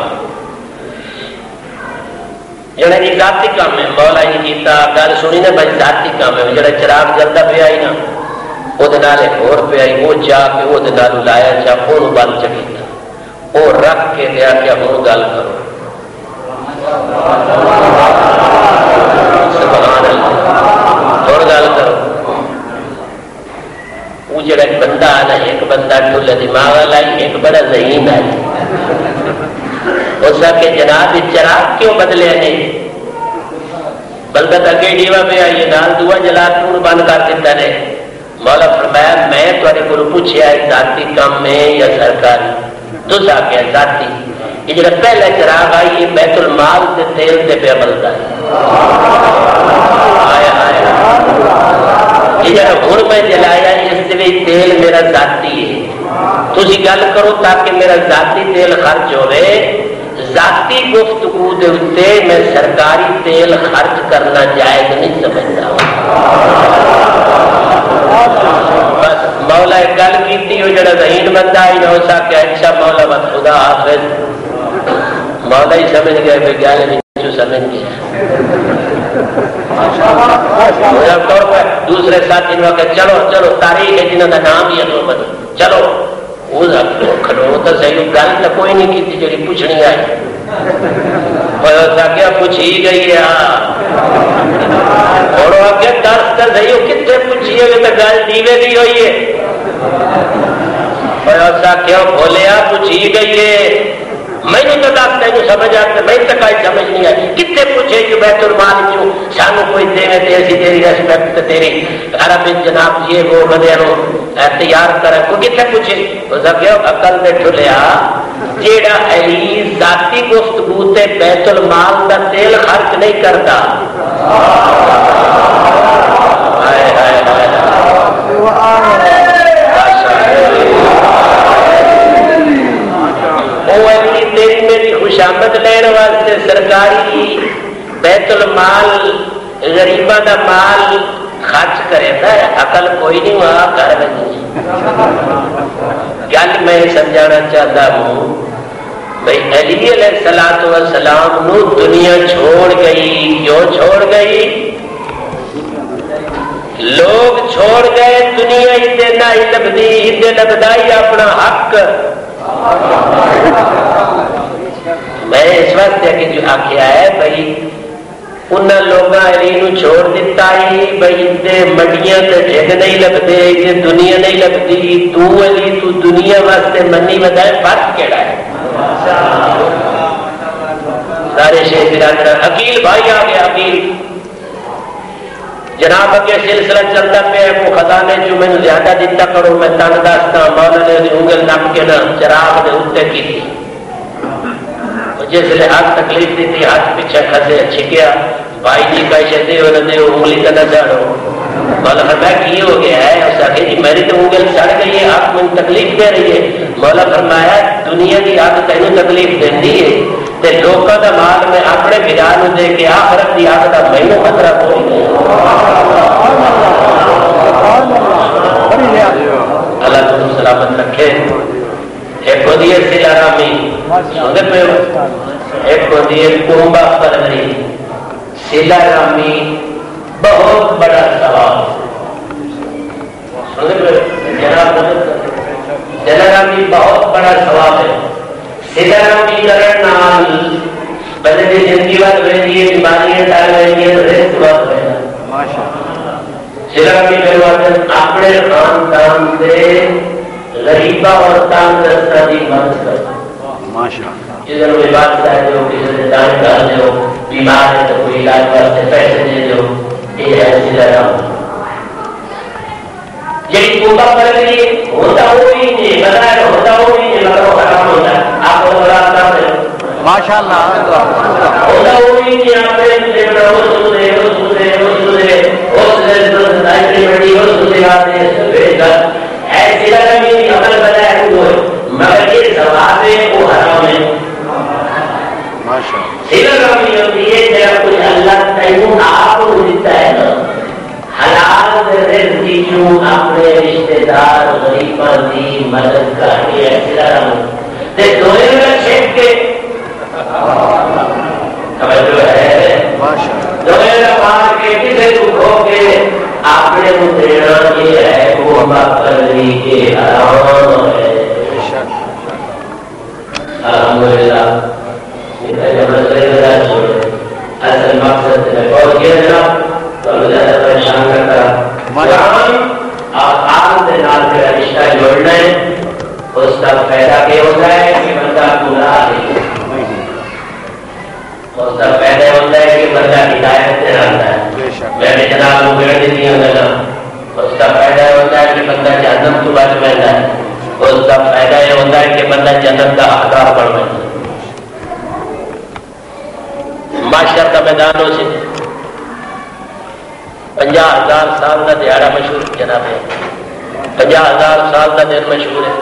جڑا جی ذاتی کام ہے. مولا جی کیتا گل سنی نا بھائی ذاتی کام ہے. جڑا چراغ جلدا پیا ہی نا وہ ہور پیا وہ جا کے وہ لایا چا وہ بند چکیتا وہ رکھ کے دیا کہ ہوں گل کرو. سبحان اللہ اور گل کرو. وہ جڑا بندہ آنا ایک بندہ ٹھولے دماغ والا ایک بڑا ذہین ہے. اس کے جناب چراغ کیوں بدلے نہیں بلکہ اگے ڈیوا پہ آئیے نال دعا جلا کیوں بند کر دیتا نے. مولا فرمایا میں تھوڑے کو پوچھا ذاتی کام میں یا سرکاری تو آخیا ذاتی. یہ جڑا پہلا چراغ آئی یہ بیت المال کے تیل سے پہ بلتا ہے. آیا آیا یہ جڑا ہر میں جلایا اس سے تیل میرا ذاتی ہے. تھی گل کرو تاکہ میرا ذاتی تیل خرچ ہوئے. ذاتی گفتگو دے اتے میں سرکاری تیل خرچ کرنا جائز نہیں سمجھتا. بس مولا گل کی وہ جڑا ذہین بندہ ہی نہ ہو سکے اچھا مولا بس خدا حافظ. مولا ہی سمجھ گئے بھائی گل نہیں سمجھ گیا. دوسرے ساتھی نے کہ چلو چلو تاریخ ہے جنہوں کا نام ہی ہے چلو وہ کھلو تو صحیح گل تو کوئی نہیں کی جی پوچھنی آئی کیا پوچھی گئی ہے. اور آگے دس تو صحیح کتنے پوچھی ہے تو گل دیوے دی ہوئی ہے. کیا بولیا پوچھی گئی ہے میں تو دس تین سمجھ آتا میں تک آئی سمجھ نہیں آئی. کتنے پوچھے کہ بیت المال کیوں سانو کوئی دے دے اسی تیری ریسپیکٹ تیری عرب جناب یہ وہ بندے تیار کرے کوئی کتنے پوچھے. عقل دے ٹھلیا جیڑا علی ذاتی گفتگو تے بیت المال کا تیل خرچ نہیں کرتا. ہائے ہائے ہائے تیری میری خوشامد لین واسطے سرکاری بیت المال غریباں دا مال خرچ کرے گا. عقل کوئی نہیں وہاں کر رہی. گل میں سمجھانا چاہتا ہوں بھائی علی علیہ الصلوۃ والسلام نو دنیا چھوڑ گئی. کیوں چھوڑ گئی؟ لوگ چھوڑ گئے دنیا ہی دینا ہی لبدی ہی لبدا ہی اپنا حق. میں اس واسطے کہ جو آخیا ہے بھائی ان لوگوں علی نو چھوڑ دیتا ہی بھائی منڈیاں تے ڈگ نہیں لگتے یہ دنیا نہیں لگتی. تو علی تو دنیا واسطے منی بدائے فرق کیڑا ہے؟ سارے شیخ برادر عقیل بھائی آ گیا عقیل جناب اگے سلسلہ چلتا پہ کو خزانے جو میں زیادہ دیتا کرو میں تن دستا مولا نے انگل نپ کے نا چراغ دے اتنے کی تھی جس لئے ہاتھ تکلیف دی تھی ہاتھ پیچھے کھسے اچھی کیا بھائی جی کا شدی ہونے دے انگلی کا نہ چڑھو مولا فرمایا کی ہو گیا ہے اس آگے جی میری تو انگل چڑھ گئی ہے آپ کو تکلیف دے رہی ہے مولا فرمایا دنیا کی آگ تینوں تکلیف دینی ہے تے لوکاں دا مال میں اپنے بھرا نوں دے کے آخرت دی آگ دا مینوں خطرہ کوئی نہیں اللہ تم سلامت رکھے ایک کو دیئے سلا رامی سنگے پہ ایک کو دیئے کنبا پروری سلا رامی بہت بڑا سوال سنگے پہ جناب سلا رامی بہت بڑا سوال ہے سلا رامی کرن نال بندے دی زندگی وقت رہی ہے بیماریاں ڈال رہی ہے رزق وقت رہنا سلا رامی کرواتے اپنے خاندان سے غریبہ اور تانگستہ دی مدد کرتا جدھر کوئی بات چاہتے ہو کسی سے دان کر دے ہو بیمار ہے تو کوئی علاج کرتے پیسے دے دے ہو یہ ہے سلا رامی یہی کوتا پر گئی ہوتا ہوئی نہیں بتایا ہوتا ہوئی نہیں مگر وہ حرام ہوتا ہے آپ کو برات کر دے ماشاءاللہ ہوتا ہوئی نہیں آپ نے مجھے بڑا ہو سودے ہو سودے ہو سودے ہو سودے ہو سودے بڑی ہو سودے آتے ہیں ایسی لگا بھی عمل بنایا ہوئے مگر یہ ثواب ہے وہ حرام ہے سیدھا کام یہ ہوتی ہے جب کچھ اللہ تیمون آپ کو دیتا ہے نا حلال رزق کی کیوں اپنے رشتہ دار غریباں دی مدد کرنی ہے سیدھا کام تے دوئے میں چھپ کے توجہ ہے دوئے میں مار کے کسے کو کھو کے اپنے کو دینا یہ ہے وہ مقبلی کے حرام ہے الحمدللہ میرا جب رسول اللہ چھوڑے اصل مقصد ہے اور یہ جناب تو اللہ زیادہ پریشان کرتا قرآن اور آن سے نال کا رشتہ جوڑنا ہے اس کا فائدہ یہ ہوتا ہے کہ بندہ گناہ نہیں اس کا فائدہ ہوتا ہے کہ بندہ ہدایت سے رہتا ہے میں نے جناب کو بیڑ دیتی ہوں گا اس کا فائدہ ہوتا ہے کہ بندہ جہنم تو بچ بیٹھتا ہے اس کا فائدہ یہ ہوتا ہے کہ بندہ جنت کا حقدار بڑھ بیٹھتا ہے معاشر کا میدانوں سے پنجا ہزار سال کا دیہڑا مشہور جناب ہے پنجا ہزار سال کا دن مشہور ہے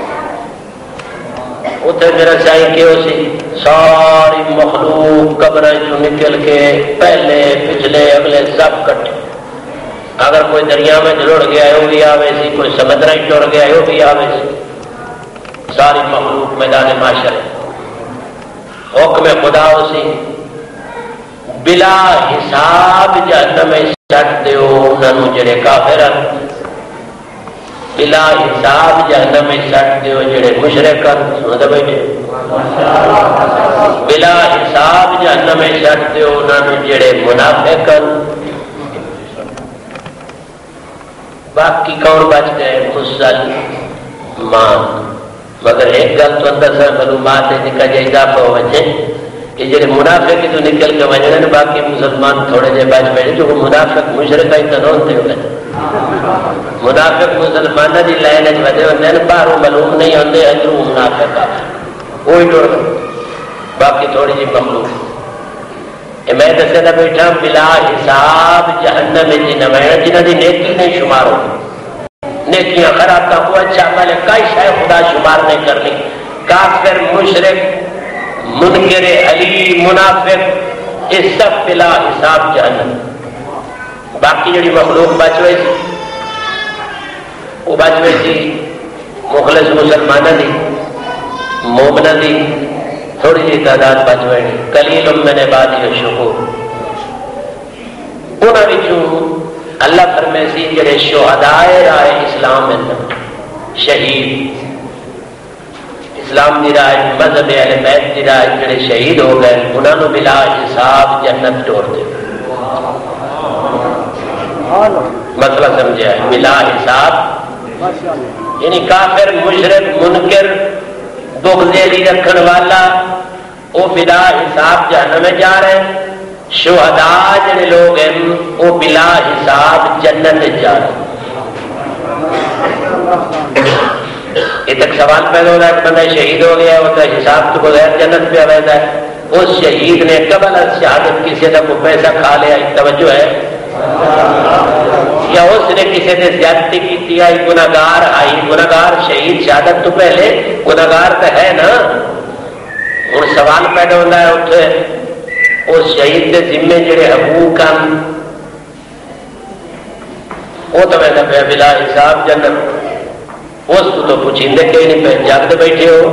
اتنے میرا چاہیے کہ اسی ساری مخلوق قبر جو نکل کے پہلے پچھلے اگلے سب کٹے اگر کوئی دریا میں جڑ گیا وہ بھی آوے سی کوئی سمندر ہی ٹر گیا وہ بھی آوے سی ساری مخلوق میدان معاشر حکم خدا اسی بلا حساب جہنم میں چٹ دیو انہوں جڑے کافر بلا حساب جہنم میں چٹ دیو جڑے مشرک سنتے بیٹھے بلا حساب جہنم میں چٹ دیو انہوں جڑے منافق باقی کون بچ گئے مسلمان مگر ایک گل تو اندر سے معلومات ہے جن کا جو اضافہ ہو بچے کہ جڑے منافق تو نکل کے وجہ باقی مسلمان تھوڑے جے بچ بیٹھے جو منافق مشرک ہی تو ہوتے ہوئے منافق مسلمانوں کی لائن وجے ہوتے ہیں باہروں معلوم نہیں ہوتے ادھروں منافق آ وہی ٹر باقی تھوڑی جی مخلوق میں دسے نہ بیٹھا بلا حساب جہنم میں نمائیں جنہوں کی نیکی نہیں شمار ہو نیکیاں خراب کا ہوا اچھا عمل ہے کئی شاید خدا شمار نہیں کرنی کافر مشرک منکر علی منافق اس سب بلا حساب جہنم باقی جڑی مخلوق بچ ہوئی سی وہ بچ ہوئی سی مخلص مسلمانہ دی مومنہ دی تھوڑی سی تعداد بچ ہوئی قلیل من عبادی الشکور انہاں وچوں اللہ فرمائے سی جڑے شہدائے راہ اسلام میں شہید اسلام دی راہ مذہب اہل بیت دی راہ جڑے شہید ہو گئے انہاں نو بلا حساب جنت ٹور دے مسئلہ سمجھا ہے بلا حساب یعنی کافر مشرک منکر بغض علی رکھن والا وہ بلا حساب جہنم میں جا رہے ہیں، شہداء جڑے لوگ ہیں وہ بلا حساب جنت میں جا رہے ہیں۔ یہ تک سوال پیدا ہو رہا ہے، بندہ شہید ہو گیا وہ تو حساب تو بغیر جنت پہ آتا ہے، اس شہید نے قبل شہادت کسی کا کوئی پیسہ کھا لیا، توجہ ہے، یا اس نے کسی نے زیادتی کی آئی گناہگار آئی گناہگار شہید شہادت تو پہلے گناہگار تو ہے نا۔ اور سوال پیدا ہوتا ہے اٹھے اس شہید کے ذمے جڑے حقوق ہیں وہ تو میں نے پہ بلا حساب جنت، اس کو تو پوچھیں کہ نہیں پہ جاگتے بیٹھے ہو۔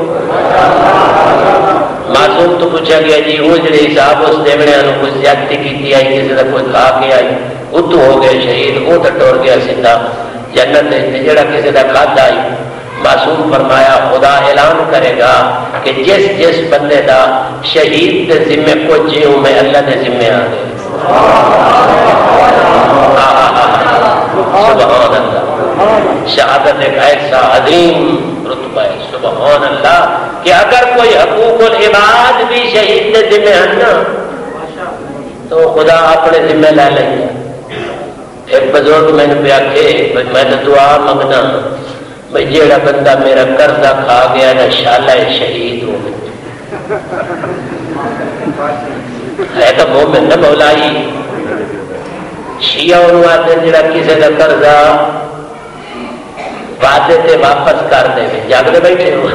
معصوم تو پوچھا گیا جی وہ جڑے حساب اس دیونے انہوں کوئی زیادتی کی آئی کسی کا کوئی کھا کے آئی اتو ہو گئے شہید، وہ تو ٹور گیا سیدھا جنت ہے، جڑا کسی کا کھاتا آئی۔ معصوم فرمایا خدا اعلان کرے گا کہ جس جس بندے دا شہید کے ذمے پہنچے ہوں میں اللہ کے ذمے آ گئے۔ سبحان اللہ، شہادت ایک ایسا عظیم رتبہ ہے، سبحان اللہ، کہ اگر کوئی حقوق العباد بھی شہید کے ذمہ ہے نا تو خدا اپنے ذمہ لے لیں گے۔ ایک بزرگ میں نے پہ آکھے میں نے دعا منگنا بھائی جیڑا بندہ میرا قرضہ کھا گیا نا شالا شہید ہو گیا ہے تو مومن نہ مولائی شیعہ انہوں آتے جڑا کسی کا قرضہ وعدے تے واپس کر دے جاگتے بیٹھے ہو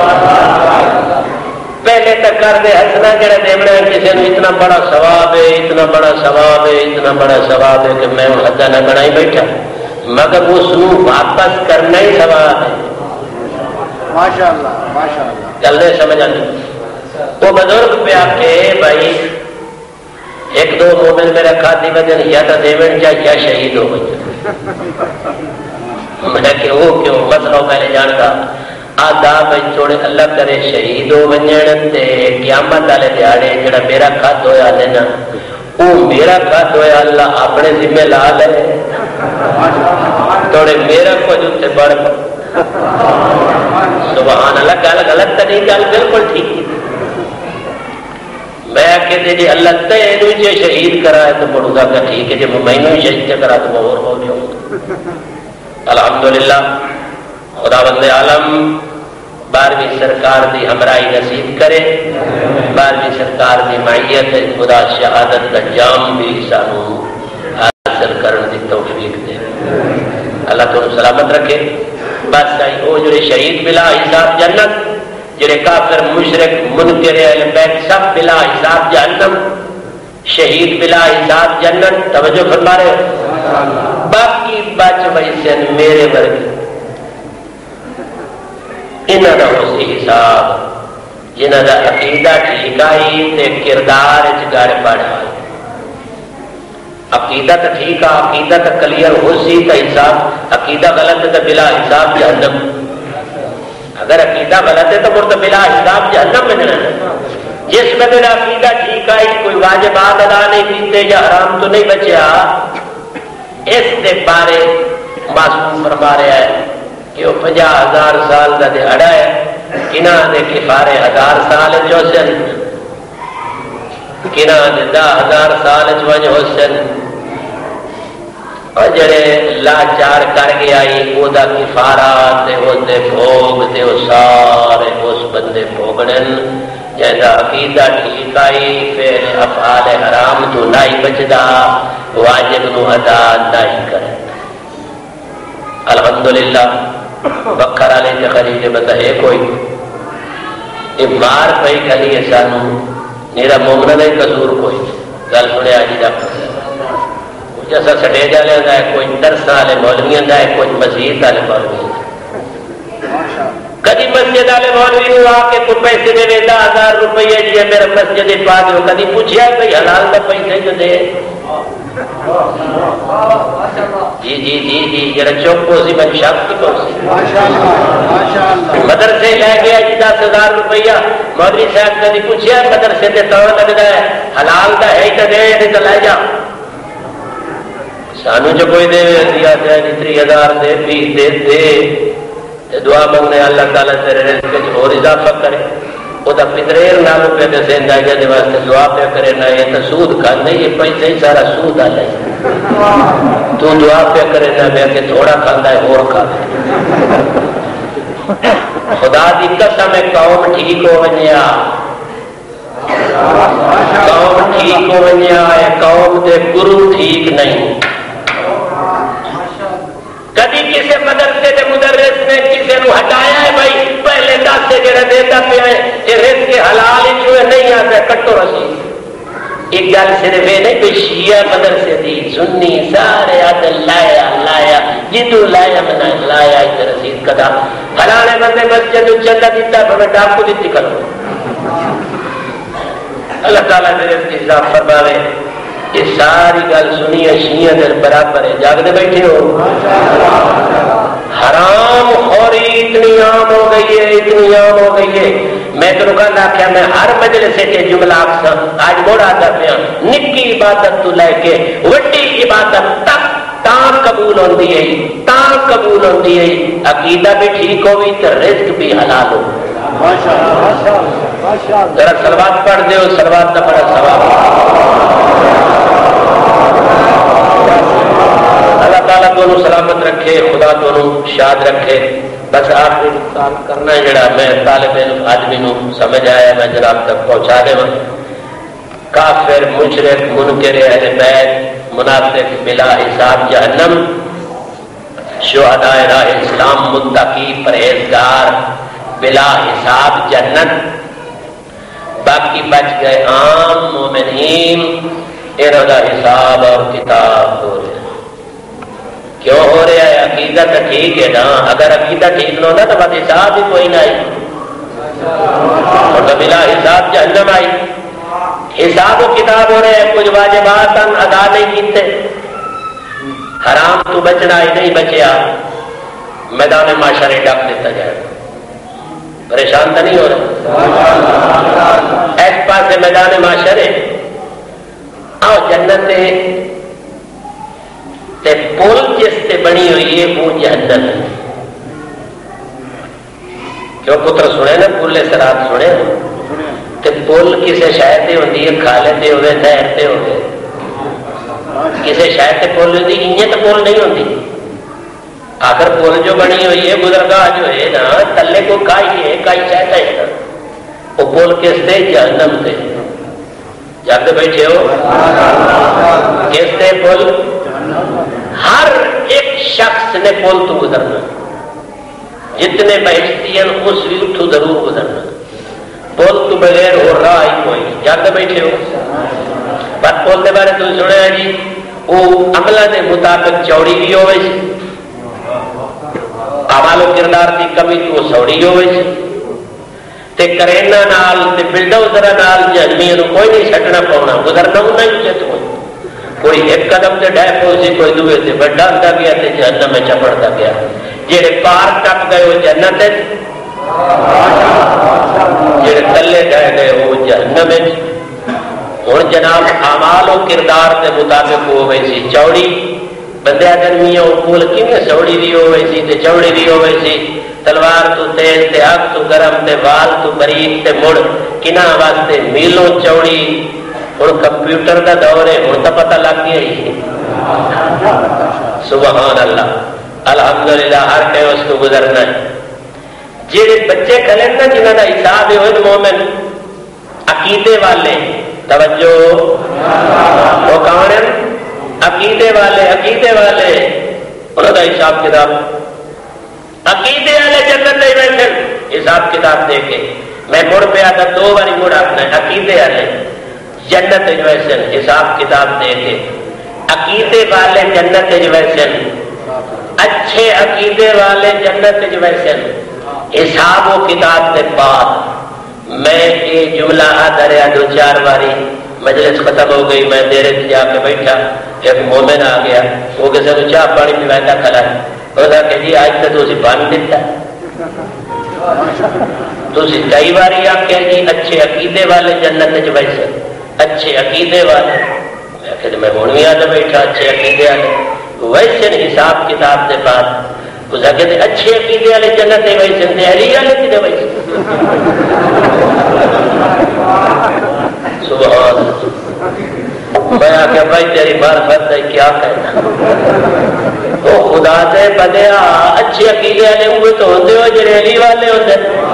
پہلے تک کر دے ہسنا جڑا دیونا کسی نے اتنا بڑا ثواب ہے اتنا بڑا ثواب ہے اتنا بڑا ثواب ہے کہ میں حدا نہ گنا ہی بیٹھا، مگر اس کو واپس کرنا ہی ثواب ہے۔ ماشاءاللہ ماشاءاللہ جلدی سمجھ آتی وہ بزرگ پہ آ کے بھائی ایک دو مومن میرا کھاتی وجن یا تو دیون چاہ یا شہید ہو گئی میں کہ وہ کیوں مسئلہ میں نے جانتا آدھا بھائی تھوڑے اللہ کرے شہید ہو ونجن تے قیامت والے دیہڑے جڑا میرا کھات ہویا لینا وہ میرا کھات ہویا اللہ اپنے ذمہ لا لے تھوڑے میرا کچھ اتنے بڑھ سبحان اللہ، گل غلط تو نہیں، گل بالکل ٹھیک ہے۔ میں کہتے جی اللہ تینوں جی شہید کرا ہے تو بڑھو گا کہ ٹھیک ہے جی مینوں ہی شہید کرا تو میں اور ہو جاؤں۔ الحمدللہ خدا بند عالم بارہویں سرکار دی ہمراہی نصیب کرے، بارہویں سرکار دی معیت خدا شہادت کا جام بھی سانو حاصل کرنے کی توفیق دے، اللہ تو سلامت رکھے۔ بس وہ جڑے شہید بلا حساب جنت، جڑے کافر مشرک منکر اہل بیت سب بلا حساب جہنم، شہید بلا حساب جنت۔ توجہ فرما رہے ہو؟ باقی بچ ویسے میرے ورگے انہاں دا ہو سی حساب جنہاں دا عقیدہ ٹھیک آئی تے کردار وچ گڑ بڑ آئی۔ عقیدہ تو ٹھیک ہے، عقیدہ تو کلیئر ہو سی تو حساب، عقیدہ غلط ہے تو بلا حساب جہنم۔ اگر عقیدہ غلط ہے تو پھر تو بلا حساب جہنم میں جانا۔ جس بندے کا عقیدہ ٹھیک آئی کوئی واجبات ادا نہیں کیتے یا حرام تو نہیں بچیا، اس کے بارے معصوم فرما رہا ہے کہ وہ پنجا ہزار سال کا دہاڑا ہے، کناں دے کفارے ہزار سال چوسن، کناں دے دہ ہزار سال چوج حسن، اور جڑے لاچار کر گیا وہ کفارا تے وہ بھوگ تے وہ سارے اس بندے بھوگن جیسا عقیدہ ٹھیک آئی پھر افعال حرام تو نہیں بچدا، واجب نو ادا نہیں کرے۔ الحمدللہ بکر والے تے خرید بتائے کوئی یہ مار پئی کلی ہے سانو میرا مومنا نہیں قصور کوئی گل سنیا جی کا جیسا سٹیج والے کا ہے، کوئی درس والے مولویوں کا ہے، کوئی مسجد والے مولوی، کدی مسجد والے مولوی نو آ کے کوئی پیسے دے دے دس ہزار روپیے جی میرا مسجد پا دو، کدی پوچھا کوئی حلال کا پیسے جو دے جی جی جی جی جڑا چوک سی میں شک کو مدرسے لے گیا جی دس ہزار روپیہ مولوی صاحب کدی پوچھا مدرسے سے تو لگتا ہے حلال کا ہے تو دے نہیں تو لے جا، سانو جو کوئی دے دیا جائے تری ہزار دے بیس دے دے دعا منگنے اللہ تعالیٰ تیرے رزق اور اضافہ کرے۔ وہ پدریر نالوں پہ زندہ جانے واسطے دعا پہ کرے نہ یہ تو سود کھانے یہ پیسے ہی سارا سود آ لے تو دعا پہ کرے نہ بے کہ تھوڑا کھانا ہے اور کھا خدا دی قسم قوم ٹھیک ہو ونیا قوم ٹھیک ہو ونیا ہے قوم دے گرو ٹھیک نہیں کبھی کسی مدرسے کے مدرس نے کسی کو ہٹایا ہے بھائی پہلے دس سے جڑا دیتا پیا ہے یہ رزق کے حلال ہی جو ہے نہیں آتا کٹو رسید ایک گل صرف یہ نہیں کوئی شیعہ مدرسے دی سنی سارے آتے لایا لایا جدو لایا منا لایا ایک رسید کدا فلانے بندے مسجد چندہ دیتا ہے ڈاکو دیتی کرو اللہ تعالیٰ میرے حساب فرماوے یہ ساری گل سنی ہے شیعہ دل برابر ہے جاگتے بیٹھے ہو حرام خوری اتنی عام ہو گئی ہے اتنی عام ہو گئی ہے میں تو کہنا آخیا میں ہر مجلس سے جملہ آخسا آج موڑ آتا پیا نکی عبادت تو لے کے وڈی عبادت تک تاں قبول ہوندی ہے تاں قبول ہوندی ہے عقیدہ بھی ٹھیک ہوئی تو رزق بھی حلال ہو ذرا سلوات پڑھ دو سلوات کا بڑا ثواب اللہ تعالیٰ دونوں سلامت رکھے خدا دونوں شاد رکھے بس آخری کام کرنا ہے جڑا میں طالب علم آدمی نو سمجھ آیا میں جناب تک پہنچا دے کافر مشرک منکر اہل بیت منافق بلا حساب جہنم شہدائے راہ اسلام متقی پرہیزگار بلا حساب جنت باقی بچ گئے عام مومنین انہوں کا حساب اور کتاب ہو رہا ہے کیوں ہو رہا ہے عقیدہ تو ٹھیک ہے نا اگر عقیدہ ٹھیک نہ ہونا تو بس حساب ہی کوئی نہ آئی اور بلا حساب جہنم آئی حساب و کتاب ہو رہے ہیں کچھ واجبات ادا نہیں کیتے حرام تو بچنا ہی نہیں بچیا میدان معاشرے ڈک دیتا جائے پریشان تو نہیں ہو رہا ایس پاس میدان معاشرے آؤ جنت تے پل جس سے بنی ہوئی ہے وہ جہنم ہے کیوں پتر سنے نا پل سرات سنے تے پل کسی شہر سے ہوتی ہے کھالے سے ہوئے نہر سے ہوئے کسی شہر سے پل ہوتی انہیں تو پل نہیں ہوتی آخر پل جو بنی ہوئی ہے گزرگاہ جو ہے نا تلے کو کائی ہے کائی چاہتا ہے نا وہ پل کس سے جہنم سے جاتے بیٹھے ہو کس سے پل ہر ایک شخص نے پل تو گزرنا جتنے بہشتی ہیں اس بھی اٹھو ضرور گزرنا پل تو بغیر ہو رہا ہی کوئی جاتے بیٹھے ہو بات پل کے بارے تو سنے جی وہ عملہ کے مطابق چوڑی بھی ہوئے اعمال و کردار کی کمی تو وہ سوڑی ہوئے تے کرینا نال تے بلڈوزر نال جہنمیاں نو کوئی نہیں چھٹنا پاؤنا گزرنا انہاں ہی اچت ہوئی کوئی ایک قدم تے ڈہ پوسی کوئی دوے تے بڑا ہوندا گیا تے جہنم میں چپڑتا گیا جڑے پار ٹپ گئے وہ جنت ہے جڑے تلے ڈہ گئے وہ جہنم ہے ہن جناب اعمال و کردار کے مطابق ہوئے سی چوڑی بندیا جنمیاں پول کیویں سوڑی دی ہوئے سی تے چوڑی دی ہوئے سی تلوار تو تیز تے اگ تو گرم تے وال تو باریک تے مڑ کنا واسطے میلوں چوڑی اور کمپیوٹر کا دور ہے ہن تو پتہ لگ گیا ہی سبحان اللہ الحمدللہ ہر کے اس کو گزرنا ہے جڑے بچے کھلے نا جنہاں دا حساب ہے وہ مومن عقیدے والے توجہ وہ کون ہیں عقیدے والے عقیدے والے انہوں کا حساب کتاب عقیدے والے جنت نہیں بیٹھے حساب کتاب دے کے میں مڑ پہ آتا دو باری مڑ آنا ہے عقیدے والے جنت ایجویشن حساب کتاب دے کے عقیدے والے جنت ایجویشن اچھے عقیدے والے جنت ایجویشن حساب و کتاب کے بعد میں یہ جملہ آتا رہا دو چار باری مجلس ختم ہو گئی میں دیر سے جا کے بیٹھا ایک مومن آ گیا وہ کسی کو چاہ پانی پلاتا کھلا ہے کہ جی آج تک تھی پانی دیتا تھی کئی بار آخیا جی اچھے عقیدے والے جنت ویسے اچھے عقیدے والے میں ہوں بھی آتا بیٹھا اچھے عقیدے والے ویسے حساب کتاب کے بعد اس کہتے اچھے عقیدے والے جنت دے ویسے نے علی والے کدے ویسے سبحان میں آخیا بھائی تیری معرفت ہے کیا کہنا وہ خدا سے بدیا اچھے عقیدے والے ہوئے تو ہوتے ہو جڑے علی والے ہوتے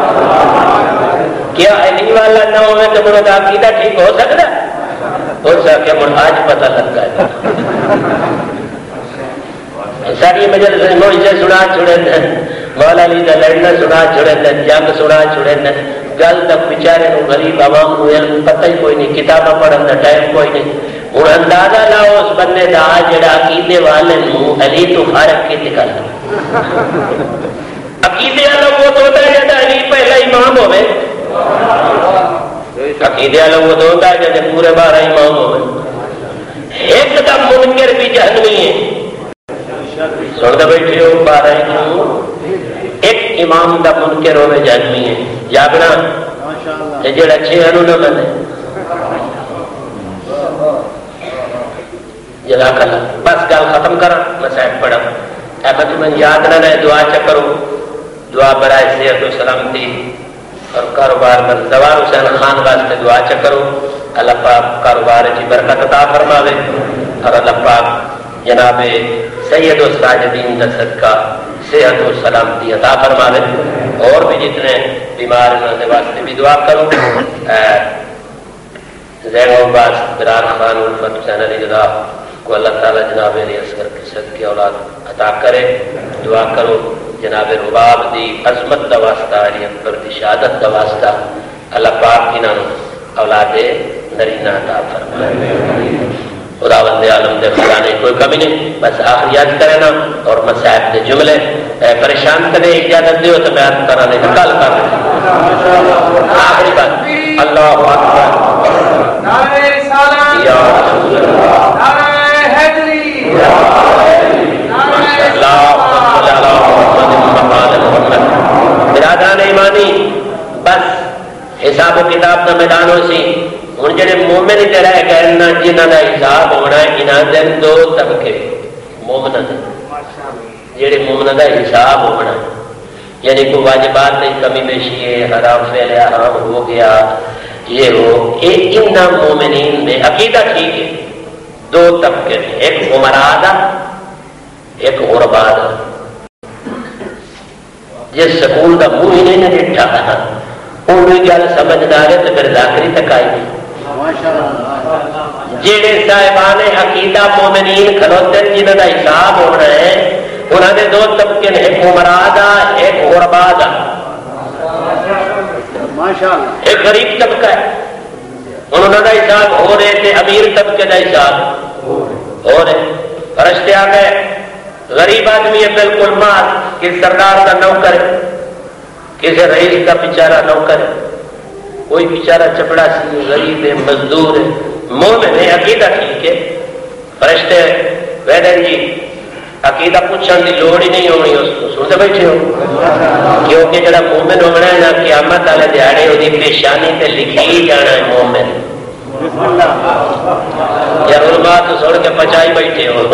کیا علی والا نہ ہوئے تو میرا عقیدہ ٹھیک ہو سکتا ہو سکے مجھے آج پتہ لگتا ہے ساری مجلس موجے سنا چھڑے تھے مولا علی کا لڑنا سنا چھڑے تھے جنگ سنا چھڑے تھے گل تک بیچارے کو غریب عوام کو علم پتہ ہی کوئی نہیں کتابیں پڑھن کا ٹائم کوئی نہیں ہوں اندازہ لاؤ اس بندے کا جڑا عقیدے والے علی تو فارغ کی نکل عقیدے والا وہ تو ہوتا ہے جیسا علی پہلا امام ہوئے عقیدے والا وہ تو ہوتا ہے جیسے پورے بارہ امام ہوئے ایک دم منکر بھی جہنمی ہے سنتے بیٹھے ہو بارہ ایک امام کا منکر ہوئے جہنمی ہے جاگنا جڑا چھ انہوں نہ منے جزاک اللہ بس گل ختم کر مسائل پڑھا اے تمہیں یاد نہ رہے دعا چ کرو دعا برائے صحت و سلامتی اور کاروبار میں زوار حسین خان واسطے دعا چ کرو اللہ پاک کاروبار کی برکت عطا فرماوے اور اللہ پاک جناب سید و ساجدین کا صدقہ صحت و سلامتی عطا فرماوے اور بھی جتنے بیمار ہیں ان واسطے بھی دعا کرو زین عباس برار خان الفت حسین علی جدا کو اللہ تعالیٰ جناب علی اصغر کے صدقے اولاد عطا کرے دعا کرو جناب رباب دی عظمت دا واسطہ علی اکبر دی شہادت دا واسطہ اللہ پاک انہوں اولاد نرینہ عطا فرمائے خدا بند عالم دے خزانے کوئی کمی نہیں بس آخر یاد کرے نا اور مسائب دے جملے اے پریشان کرے اجازت دیو تو بیان کرانے کا کل کر آخری بات اللہ اکبر نعرہ رسالت یا رسول اللہ نعرہ حیدری برادران ایمانی بس حساب و کتاب کا میدان ہو سی ہوں جڑے مومن تے رہ گئے نا جنہاں دا حساب ہونا ہے انہاں دے دو طبقے مومناں دے جڑے مومناں دا حساب ہونا یعنی کوئی واجبات نہیں کمی بیشی ہے حرام فعل حرام ہو گیا یہ ہو یہ ان مومنین میں عقیدہ ٹھیک ہے دو طبقے ہیں ایک عمرادہ ایک غربادہ جس سکول کا منہ ہی نہیں ڈٹھا ان گل سمجھدار ہے تو پھر ذاکری تک آئی نہیں جڑے صاحبان عقیدہ مومنین کھلوتے جنہوں کا حساب ہونا ہے انہوں نے دو طبقے ہیں ایک عمرادہ ایک غربادہ ایک غریب طبقہ ہے انہوں کا حساب ہو رہے تھے امیر طبقے کا حساب ہو رہے فرشتے آ گئے غریب آدمی ہے بالکل مال کسی سردار کا نوکر ہے کسی رئیس کا بیچارہ نوکر ہے کوئی بیچارہ چپڑا سی غریب ہے مزدور ہے مومن ہے عقیدہ ٹھیک ہے فرشتے ویدن جی عقیدہ پوچھنے کی لوڑ ہی نہیں ہونی اس کو سنتے بیٹھے ہو کیونکہ جڑا مومن ہونا ہے نا قیامت والے دیہڑے وہ پیشانی تے لکھی جانا ہے مومن یا علماء تو سڑ کے پچائی بیٹھے ہو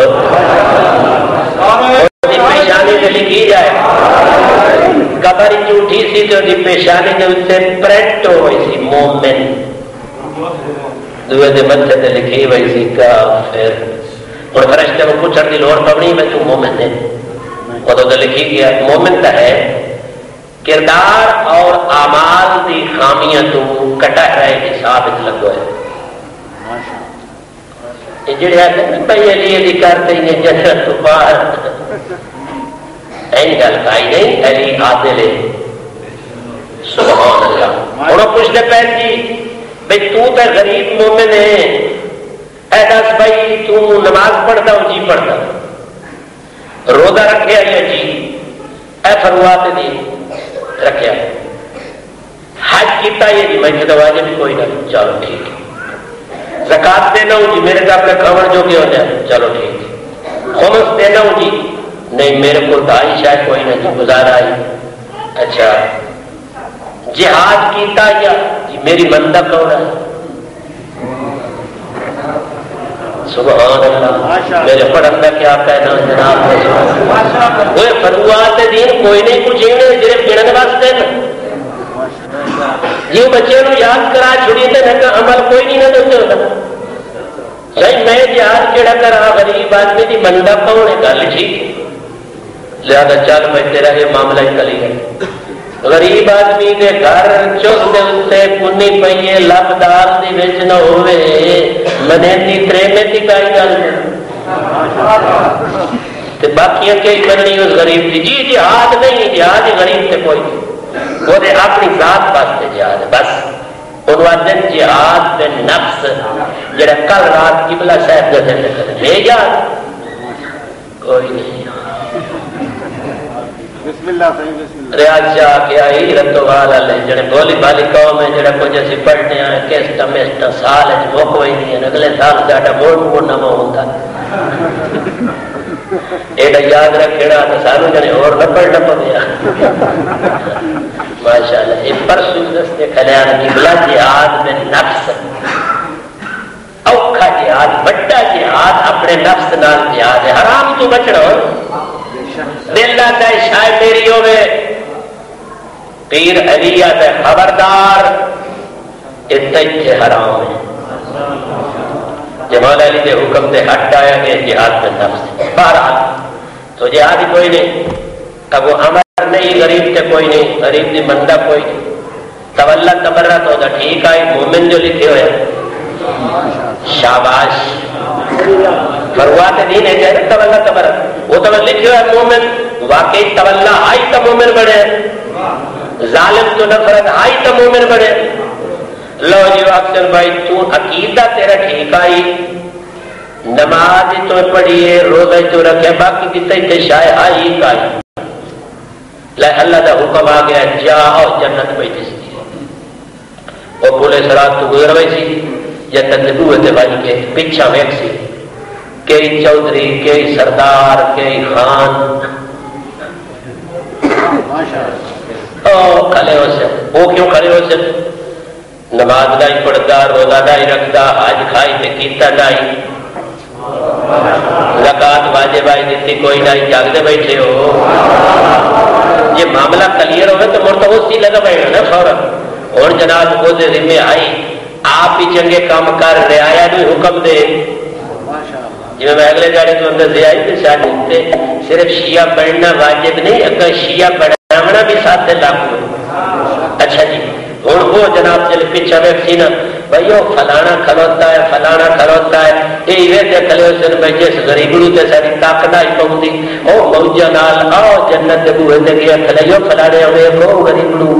پیشانی سے لکھی جائے قبر جھوٹھی سی تو پیشانی نے اس سے پرنٹ ہوئی سی مومن دوے دے متھے تے لکھی ہوئی سی کافر اور فرشتے کو پوچھنے کی لوڑ پڑنی میں تو مومن ہے وہ تو لکھی گیا مومن تو ہے کردار اور اعمال دی خامیاں تو کٹا رہے حساب لگو ہے جڑے آتے ہیں بھائی علی علی کرتے ہیں جنت تو باہر این گل کائی نہیں علی عادل ہے سبحان اللہ انہوں پوچھتے پہن جی بھائی تو تے غریب مومن ہے اے دس بھائی تو نماز پڑھتا ہو جی پڑھتا روزہ رکھے یا جی اے فروات دی رکھیا حج کیتا یہ جی میں تو واجب کوئی نہ چلو ٹھیک ہے زکات دینا ہوں جی میرے اپنے کھوڑ جو کہ ہو جائے چلو ٹھیک ہے خمس دینا ہوں جی نہیں میرے کو دائی شاید کوئی نہ جی گزارا آئی اچھا جہاد کیتا یا جی میری بندہ کون ہے سبحان اللہ، میرے پڑھن کا کیا کہنا جناب، وہ فروعات دین کوئی نہیں کچھ صرف گڑن واسطے نا، جی بچے نو یاد کرا چھڑی تے عمل کوئی نہیں نہ دستے ہوتا نہیں میں یاد کیڑا کرا غریب آدمی کی بندہ کون ہے گل ٹھیک لہذا چل میں تیرا یہ معاملہ ہی کلی ہے غریب آدمی کے گھر چوک دے اتنے کنی پئیے لب دال دی وچ نہ ہوے منے دی تریمے دی کائی گل تے باقیاں کئی بننی اس غریب دی جی جہاد نہیں جہاد ہی غریب تے کوئی نہیں وہ دے اپنی ذات واسطے جہاد بس انہوں آتے ہیں جہاد بے نفس جڑا کل رات قبلہ صاحب دے دے کرے لے جہاد کوئی نہیں بسم اللہ صحیح بسم اللہ ریاض شاہ کیا ہی رتو والا لے جڑے بولی بالی قوم ہے جڑا کچھ اسی پڑھنے ہیں کیسٹا میسٹا سال ہے وہ کوئی نہیں ہے اگلے سال جاٹا موڑ موڑ نہ ہوتا ایڈا یاد رکھنا تو سانو جنے اور نہ پڑھنا پڑیا ماشاءاللہ یہ پرسو دستے کھلیان کی بلا جہاد میں نفس اوکھا جہاد بڑا جہاد اپنے نفس نال جہاد ہے حرام تو بچنا ہو دل آتا ہے شاید میری ہوئے پیر علی آتا ہے خبردار اتنے حرام ہے جمال علی کے حکم سے ہٹ آیا کہ جہاد میں نفس بہرحال تو جہاد ہی کوئی نہیں اب وہ امر نہیں غریب سے کوئی نہیں غریب دی مندہ کوئی نہیں تولا تبرہ تو دا ٹھیک آئی مومن جو لکھے ہوئے شاباش فروات دین ہے کہ تولا تبرہ وہ تو لکھے ہوئے مومن واقعی تولا آئی تو مومن بڑھے ظالم تو نفرت آئی تو مومن بڑھے لو جی اکثر بھائی تو عقیدہ تیرا ٹھیک آئی نماز تو پڑھیے روزہ تو رکھے باقی دیتے تھے شاید آئی کائی لے اللہ دا حکم آ گیا جاؤ جنت پہ جس دی وہ پولے سرات تو گزر ہوئی سی جنت دے بوئے تے بھائی کے پچھا ویک سی کئی چودھری کئی سردار کئی خان او کھلے ہو سے وہ کیوں کھلے ہو سے نماز دائی پڑھتا روزہ دائی رکھتا حج کھائی تے کیتا دائی زکات واجب آئی دیتی کوئی نائی جاگتے بیٹھے ہو یہ معاملہ کلیئر ہوگا تو مرتا وہ سی لگا بیٹھا نا فوراً اور جناب وہ دے ذمہ آئی آپ ہی چنگے کام کر رعایا بھی حکم دے جی میں اگلے گاڑی تو اندر سے آئی تو شاید صرف شیعہ پڑھنا واجب نہیں اگر شیعہ پڑھنا بھی ساتھ سے لاگو اچھا جی اور وہ جناب چل پیچھا ویکسی نا بھائیو فلانا کھلوتا ہے فلانا کھلوتا ہے یہ ویسے کھلے ہو سن بھائی جس غریبڑو تے ساری طاقت آئی پہنچ دی او موجہ نال آؤ جنت دے بوئے دے گیا کھلے ہو فلانے ہوئے کو غریبڑو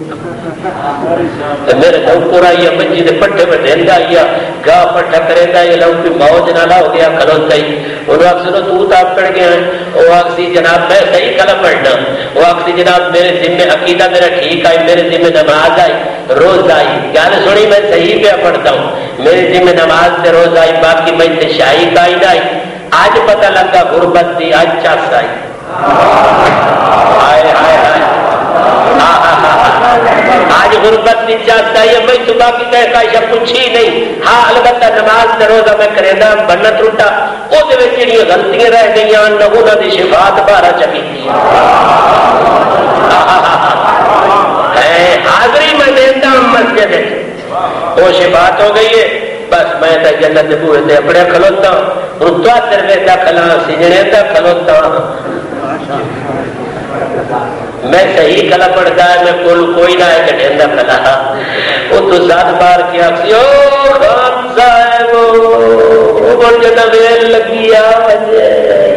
میرے تو پورا یہ بچی دے پٹھے میں دیندا آیا گاہ پٹھا کرے دا یہ لوگ بھی موج نالا ہو گیا کھلوتا ہی انہوں آگ سنو تو تاب پڑھ گیا وہ آگ سی جناب میں صحیح کھلا پڑھنا وہ آگ سی جناب میرے ذمہ عقیدہ میرا ٹھیک آئی میرے ذمہ نماز آئی روز آئی گال سنی میں صحیح پہ پڑھتا ہوں میرے ذمہ نماز سے روز آئی باقی میں سے شاہی کائی نہ آئی آج پتہ لگا غربت دی آج چاس آئی آئے آئے آئے آج غربت دی چاس آئی ہے میں تو باقی کہہ کائشہ کچھ ہی نہیں ہاں البتہ نماز سے روزہ میں کرے دا بنت روٹا وہ دے میں چڑی غلطیاں رہ گئی ہیں نگونہ دی شفاعت بارہ چکی تھی حاضری میں دیتا ہوں مسجد ہے وہ شفاعت ہو گئی ہے بس میں تا جنت بوئے تے اپنے کھلوتا ہوں رتوا تروے تا کھلا سجنے تا کھلوتا ہوں میں صحیح کھلا پڑھتا ہے میں کول کوئی نہ ہے کہ ڈھیندا کھلا وہ تو سات بار کیا سی او خان صاحب وہ بول جنا ویل لگیا وجے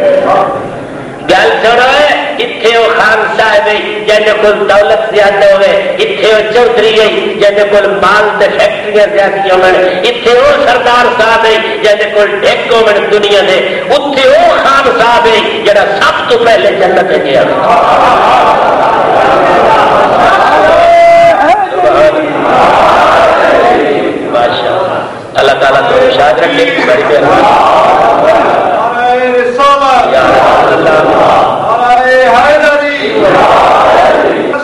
گل سنو اتنے وہ خان صاحب جن کو دولت زیادہ ہوئے اتنے وہ چودھری گئی جن کو مال دے فیکٹریاں زیادہ ہوئے اتنے وہ سردار صاحب جن کو ڈیک ہوئے دنیا دے اتنے وہ خان صاحب جڑا سب تو پہلے جنت گیا اللہ تعالیٰ تو شاد رکھے بڑی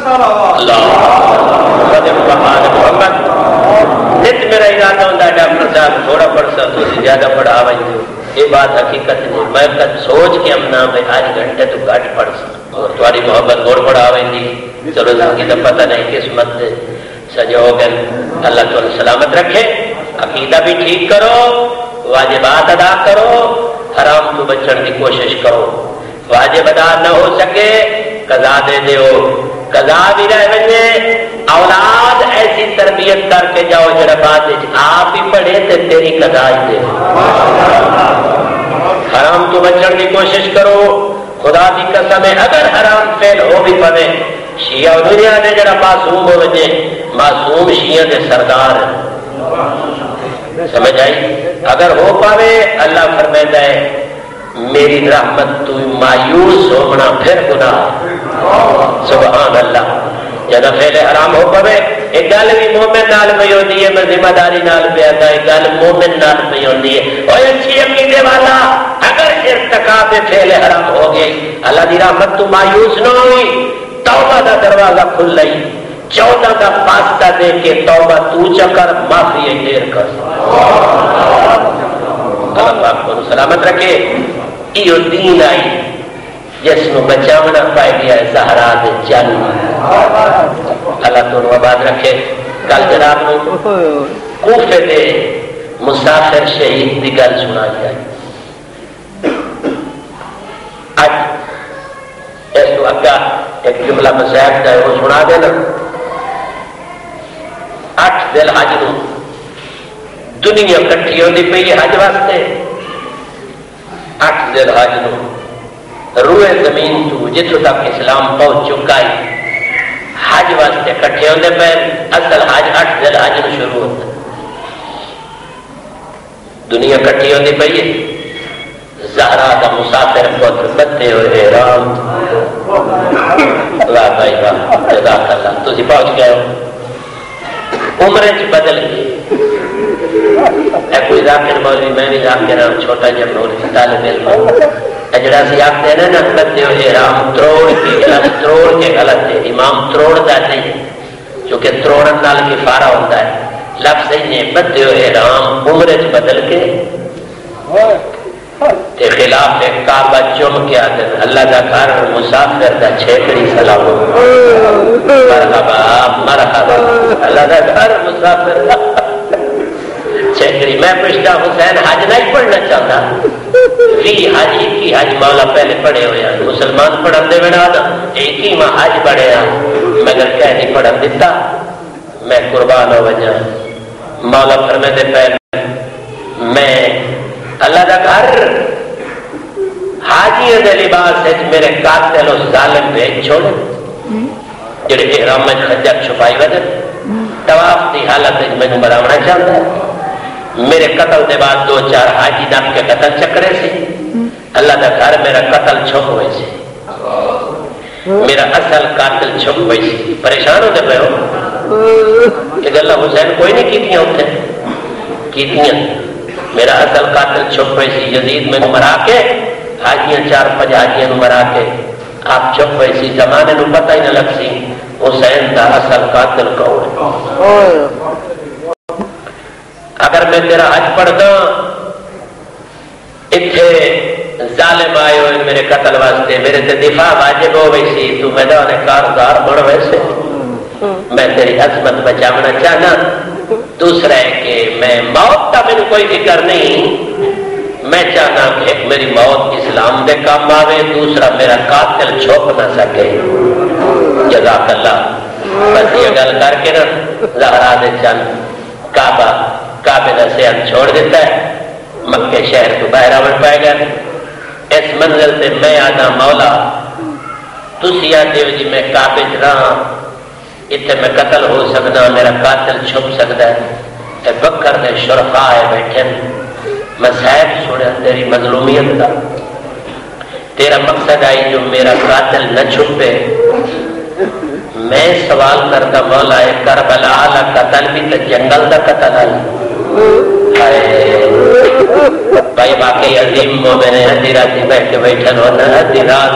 میرا ارادہ ہوتا ہے ڈاکٹر صاحب تھوڑا پڑھ سا تو زیادہ پڑھا وی یہ بات حقیقت نہیں. میں کد سوچ کے امنا میں آج گھنٹے تو گھٹ پڑھ سا اور تھوڑی محبت اور پڑھا وی. چلو کی تو پتہ نہیں قسمت سجو گئے. اللہ تعالی سلامت رکھے. عقیدہ بھی ٹھیک کرو, واجبات ادا کرو, حرام تو بچن کی کوشش کرو. واجب ادا نہ ہو سکے قضا دے دیو, قضا بھی رہ بنے. اولاد ایسی تربیت کر کے جاؤ جڑا بعد آپ ہی پڑھے تے تیری قضا ہی دے. حرام تو بچن کی کوشش کرو. خدا کی قسم ہے اگر حرام فعل ہو بھی پوے شیعہ دنیا نے جڑا معصوم ہو وجے معصوم شیعہ دے سردار سمجھ آئی. اگر ہو پاوے اللہ فرمائتا ہے میری رحمت تو مایوس ہونا پھر گناہ. سبحان اللہ. جب فعل حرام ہو پوے ایک گل بھی مومن نال پی ہوتی ہے. میں ذمہ داری نال پہ آتا ایک گل مومن نال پی ہوتی ہے. اور اچھی عقیدے والا اگر ارتکاب فعل حرام ہو گئی اللہ دی رحمت تو مایوس نہ ہوئی. توبہ دا دروازہ کھل رہی. چودہ کا واسطہ دے کے توبہ تو چکر معافی دیر کر. اللہ پاک کو سلامت رکھے. یہ دین آئی جس کو بچاونا پائے گیا زہرا دے جن. اللہ تو آباد رکھے. کل جناب نو کوفے دے مسافر شہید کی گل سنا جائے. اج اس کو اگا ایک جملہ مسائب کا وہ سنا دینا. اٹھ دل حج نو دنیا کٹھی ہوتی پی حج واسطے. اٹھ دل حج نو روئے زمین تو جتوں تک اسلام پہنچ چکا ہے حج واسطے کٹھے ہوتے پے. اصل حج اٹھ دل حج نو شروع ہوتا. دنیا کٹھی ہوتی پی ہے. زہرا کا مسافر پتر بتے ہوئے رام. واہ بھائی واہ جزاک اللہ. تسی پہنچ گئے ہو. عمرے چ بدل گئی. کوئی ذاکر مولوی میں بھی ذاکر ہوں چھوٹا جب مولوی طالب علم جڑا سی آختے ہیں نا بتے ہوئے رام تروڑ کے غلط تروڑ کے غلط ہے. امام تروڑتا نہیں چونکہ تروڑن نال کفارہ ہوتا ہے. لفظ نے بتے ہوئے رام عمرے چ بدل کے تے خلاف کعبہ چوم کے آتے اللہ کا گھر مسافر کا چھیکڑی سلام. مرحبا مرحبا اللہ کا گھر مسافر چھیکڑی. میں پوچھتا حسین حج نہیں پڑھنا چاہتا. وی حج کی حج مولا پہلے پڑھے ہوئے ہیں. مسلمان پڑھن دے بنا ایک ہی ماں حج پڑھے ہیں مگر کہہ نہیں پڑھن دیتا. میں قربان ہو وجہ مولا فرمے دے پہلے میں اللہ کا گھر حاجیوں دے لباس ہے میرے قاتل و ظالم بھیج چھوڑے جڑے احرام میں خنجر چھپائی وجہ طواف دی حالت میں بناونا چاہتا ہے. میرے قتل دے بعد دو چار حاجی نام کے قتل چکرے سے اللہ کا گھر میرا قتل چھپ ہوئے سے میرا اصل قاتل چھپ ہوئے سے. پریشان ہوتے پہ ہو کہ اللہ حسین کوئی نہیں کیتیاں ہوتے کیتیاں. میرا اصل قاتل چھپ ہوئے سی. یزید میں مرا کے حاجیاں چار پنج حاجیاں مرا کے آپ چھپ ہوئے سی. زمانے نو پتہ ہی نہ لگ سی حسین دا اصل قاتل کون. اگر میں تیرا حج پڑھتا اتھے ظالم آئے ہوئے میرے قتل واسطے میرے تے دفاع واجب ہو گئی سی. تو میدان کارزار بڑھ ویسے میں تیری عظمت بچانا چاہنا. دوسرا ہے کہ میں موت کا میرے کوئی فکر نہیں. میں چاہنا کہ ایک میری موت اسلام دے کام آوے. دوسرا میرا قاتل چھپ نہ سکے. جزاک اللہ. بس یہ گل کر کے نا زہرا دے چند کعبہ کعبے کا صحت چھوڑ دیتا ہے. مکے شہر کو باہر آوڑ پائے گا. اس منزل سے میں آنا مولا تسی آتے ہو جی میں کعبے چ رہا اتنے میں قتل ہو سکتا میرا قاتل چھپ سکتا ہے. اے بکر دے شرفا ہے بیٹھے میں صاحب سوڑا تیری مظلومیت کا تیرا مقصد آئی جو میرا قاتل نہ چھپے. میں سوال کرتا مولا ہے کربلا کا قتل بھی تو جنگل کا قتل ہے. بھائی باقی عظیم مومن ہے ادھی رات بیٹھ کے بیٹھن ہونا ادھی رات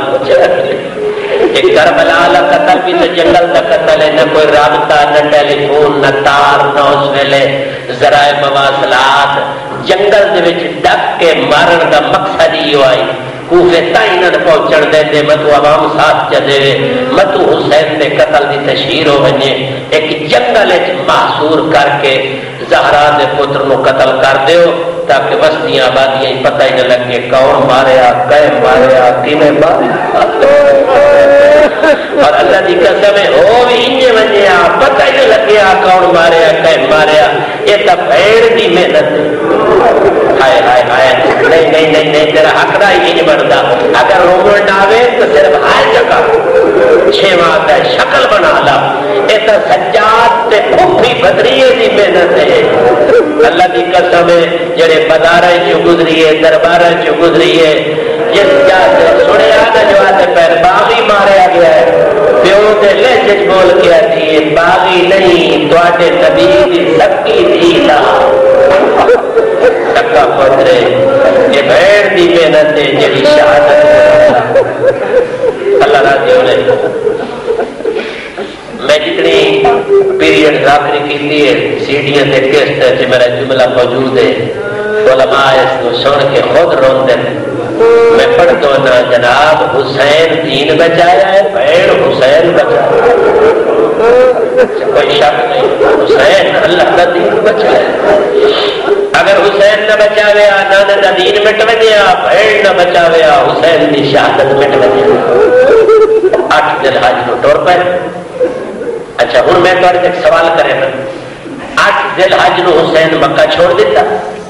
کربلا کا قتل بھی تو جنگل کا قتل ہے. نہ کوئی رابطہ نہ ٹیلی فون نہ تار نہ اس ویلے ذرائع مواصلات جنگل دے وچ ڈک کے مارن دا مقصد ہی آئی کوفے تائیں نہ پہنچن دے دے متو عوام ساتھ چلے متو حسین دے قتل دی تشہیر ہو ونجے ایک جنگل وچ محصور کر کے زہرا دے پتر نو قتل کر دیو تاکہ بستیاں آبادیاں پتہ ہی نہ لگے کون ماریا کئے ماریا کیویں ماریا اور اللہ دی قسم ہے ہو بھی انجے ونجیا پتہ ہی نہ لگیا کون ماریا کئے ماریا یہ تو بھیڑ دی محنت ہے ہائے ہائے ہائے نہیں نہیں نہیں نہیں تیرا حق نہ ہی نہیں بنتا اگر رومن نہ آوے تو صرف ہائے جگہ چھواں تے شکل بنا لا یہ تو سجاد تے پھوپھی بدریے دی محنت ہے اللہ دی قسم ہے جڑے بازاریں چ گزریے درباریں چ گزریے جس جا سنیا نہ جو آتے پیر باغی ماریا گیا ہے پیو دے لہجے بول کے آتی ہے باغی نہیں تواڈے نبی دی سکی تھی لا سکا پترے یہ بھیڑ دی محنت ہے جڑی شہادت اللہ راضی ہو لے میں جتنی پیریڈ آخری کی لیے سیڈیاں دے کیسٹ ہے میرا جملہ موجود ہے علماء اس کو سن کے خود روندے میں پڑھ دو نا جناب حسین دین بچایا ہے بھیڑ حسین بچایا کوئی شک نہیں حسین اللہ کا دین بچایا اگر حسین نہ بچاویا نہ نہ دین مٹ ونجیا بھیڑ نہ بچاویا حسین دی شہادت مٹ ونجیا اٹھ دل حج نو ٹور پے اچھا ہوں میں تھوڑے ایک سوال کرے نا اٹھ دل حج نو حسین مکہ چھوڑ دیتا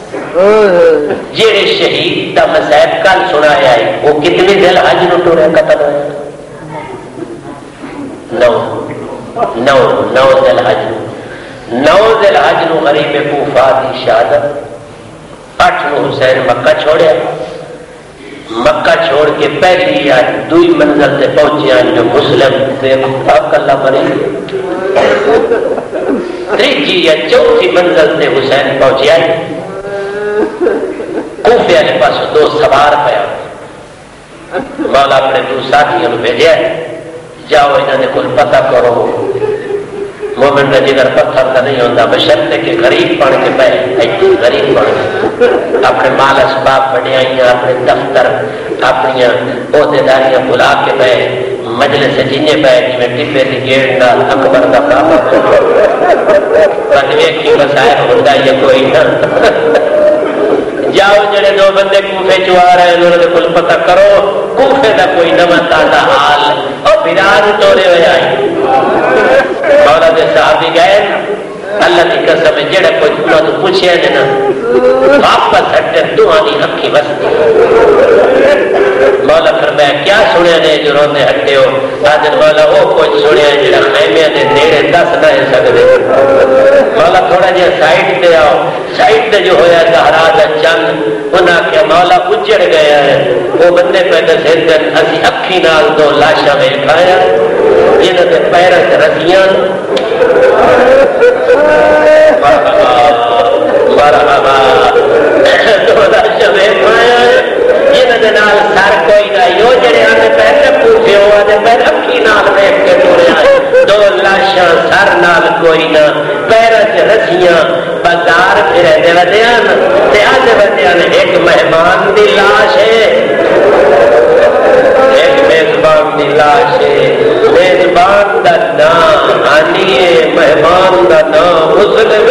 جیڑے شہید دا مذہب کل سنایا ہے وہ کتنی دل حج نو ٹورے قتل ہوئے نو نو نو دل حج نو نو دل حج نو غریب کوفہ دی شہادت اٹھ نو حسین مکہ چھوڑیا مکہ چھوڑ کے پہلی یا دوئی منزل سے پہنچے جو مسلم سے اللہ مری تیجی یا چوتھی منزل سے حسین پہنچے آئی کوفے والے پاس دو سوار پیا مولا اپنے دو ساتھیوں بھیجا جاؤ انہوں نے کچھ پتہ کرو مومن کا جگر پتھر کا نہیں ہوتا بشرط کہ غریب پڑھ کے پہ غریب پڑھ کے اپنے مال اسباب بڑھائیاں اپنے دفتر اپنی عہدیداریاں بلا کے پہ مجلس جینے پہ جی ٹپے کی گیٹ نال اکبر کا بابا بنوے کی مسائل ہوتا یہ کوئی نہ جاؤ جڑے دو بندے کوفے چ آ رہے ہیں انہوں نے کچھ پتہ کرو کوفے کا کوئی نواں تازہ حال اور بلال توڑے ہوئے آئی مولا دے صحابی گئے اللہ کی قسم جڑا کچھ انہوں نے پوچھے نے نا واپس ہٹے دعا دی اکھی وستی مولا فرمایا کیا سنیا نے جو روندے ہٹے ہو حاضر مولا وہ کچھ سنیا جڑا خیمے دے نیڑے دس نہ سکدے مولا تھوڑا جہا سائڈ تے آؤ سائڈ تے جو ہویا زہرا دا چند انہاں کہ مولا اجڑ گیا ہے وہ بندے پہ دسے دن اسی اکھی نال دو لاشاں ویکھایا انہاں دے پیراں تے رسیاں مرحبا مرحبا دو لاشاں ویکھایا انہاں دے نال سر کوئی نہ یو جڑے آنے پہلے پوچھے ہوا دے پہلے اکھی نال ویکھ کے ٹوریا دو لاشاں سر نال کوئی نہ پیراں تے رسیاں بازار پھرے دے ودیان تے آدھے ودیان ایک مہمان دی لاش ہے ایک میزبان دی لاش ہے میزبان دا نام آنیے مہمان دا نام مسلم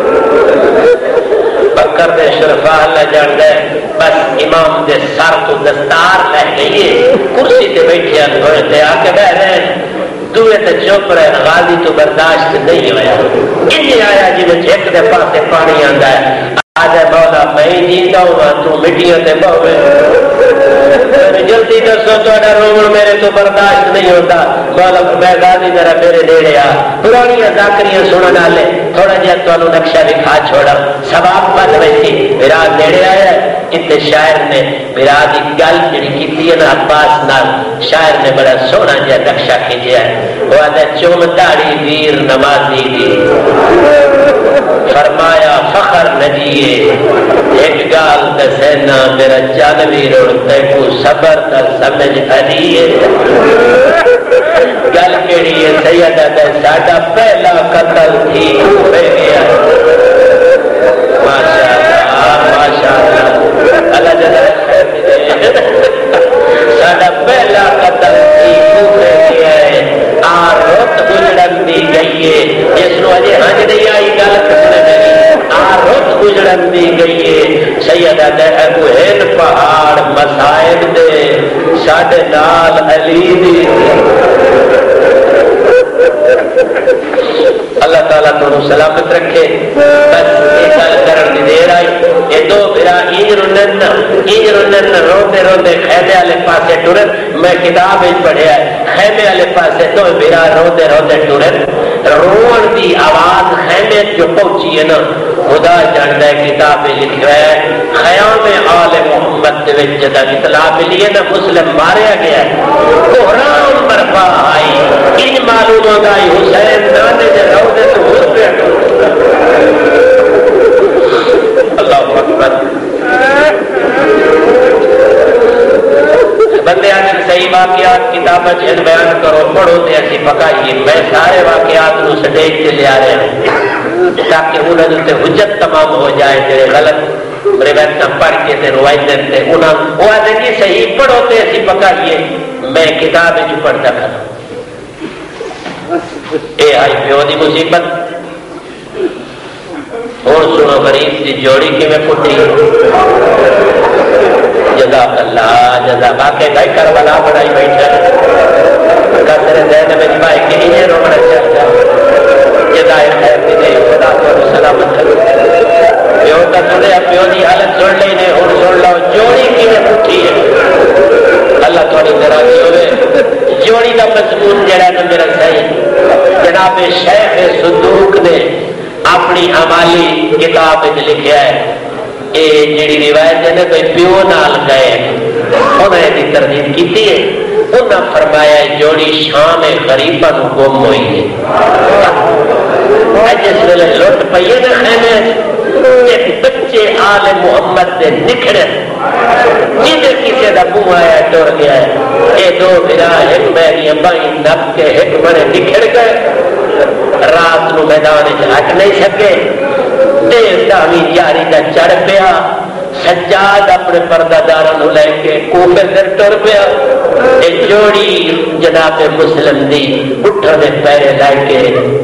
بکر دے شرفا اللہ جان دے بس امام دے سر تو دستار لے گئیے کرسی تے بیٹھے ہوئے تے آ کے بہ رہے دوئے تے چپ رہے غازی تو برداشت نہیں ہویا انہیں آیا جی میں ایک دے پاسے پانی آندا ہے آجا مولا میں جیتا ہوں تو مٹیاں تے بہوے جلدی دسو تو رومن میرے تو برداشت نہیں ہوتا مولا میں غازی میرا میرے نیڑے آ پرانی ذاکریاں سنن والے تھوڑا جہا تمہیں نقشہ دکھا چھوڑا سواب بن ویسی میرا نیڑے آیا اتنے شاعر نے میرا دی گل جڑی کیتی ہے نا عباس نال شاعر نے بڑا سونا جہا نقشہ کھینچیا ہے وہ آدھا چوم داڑھی ویر نمازی دی فرمایا فخر نجیے ایک گال دسینا میرا جانوی روڑتے کو صبر تا سمجھ آئیے گل کیڑی ہے سیدہ دے ساڈا پہلا قتل تھی کوفے گیا ماشاءاللہ ماشاءاللہ اللہ جزا خیر دے ساڈا پہلا قدم سی کوفے کیا ہے آ رت گزرن دی گئی ہے جس نو اجے ہنج نہیں آئی گل کسنے میری آ رت گزرن دی گئی ہے سیدہ دے ابو ہند پہاڑ مسائب دے ساڈے نال علی دی اللہ تعالیٰ تو سلامت رکھے بس یہ گل کرن دی دیر آئی یہ دو بھرا اینج رنن اینج رنن روتے روتے خیمے والے پاسے ٹرن میں کتاب ہی پڑھیا ہے خیمے والے پاسے دو بھرا روتے روتے ٹرن روڑ دی آواز خیمے جو پہنچی ہے نا خدا جانتا ہے کتاب لکھا ہے خیام آل محمد دے وچ جدا اطلاع ملی ہے نا مسلم ماریا گیا ہے کوہرام برپا آئی ان معلوم ہوتا ہے حسین نانے دے روزے تو ہو پہ اللہ اکبر بندے آج صحیح واقعات کتابیں جن بیان کرو پڑھو تے ایسی پکائیے میں سارے واقعات نو سٹیج تے لے آ رہے ہیں تاکہ انہوں نے حجت تمام ہو جائے جڑے غلط روایتاں پڑھ کے تے روایتاں تے انہاں وہ آتے کہ صحیح پڑھو تے ایسی پکائیے میں کتاب وچ پڑھتا کھڑا اے آئی پیو دی مصیبت اور سنو غریب دی جوڑی کی میں پٹھی جزاک اللہ جزا باقی بھائی کربلا بڑائی بیٹھا کسر ذہن میں بھائی کہ انہیں رونا چاہتا جزائے خیر دی دے خدا کو سلامت پیو کا سنے پیو دی حالت سن لئی نے اور سن لو جوڑی کی میں پٹھی ہے اللہ تھوڑی طرح کی ہوئے جوڑی کا مضمون جڑا نا میرا صحیح جناب شیخ صدوق نے اپنی عمالی کتاب لکھیا ہے یہ جڑی روایت ہے نا کوئی پیو نال گئے انہوں نے تردید کی ہے انہوں فرمایا جوڑی شام غریبہ نو گم ہوئی ہے جس ویلے لٹ پئیے نا خیمے بچے آل محمد دے نکھڑے جدھر کسی دا منہ آیا ٹر گیا ہے یہ دو بھرا ایک میری بائیں نپ کے ایک بڑے نکھڑ گئے رات نو میدان ہٹ نہیں سکے دیر داوی جاری دا چڑھ پیا سجاد اپنے پردہ داروں لے کے کوفے در ٹر پیا یہ جوڑی جناب مسلم دی اٹھا دے پیرے لے کے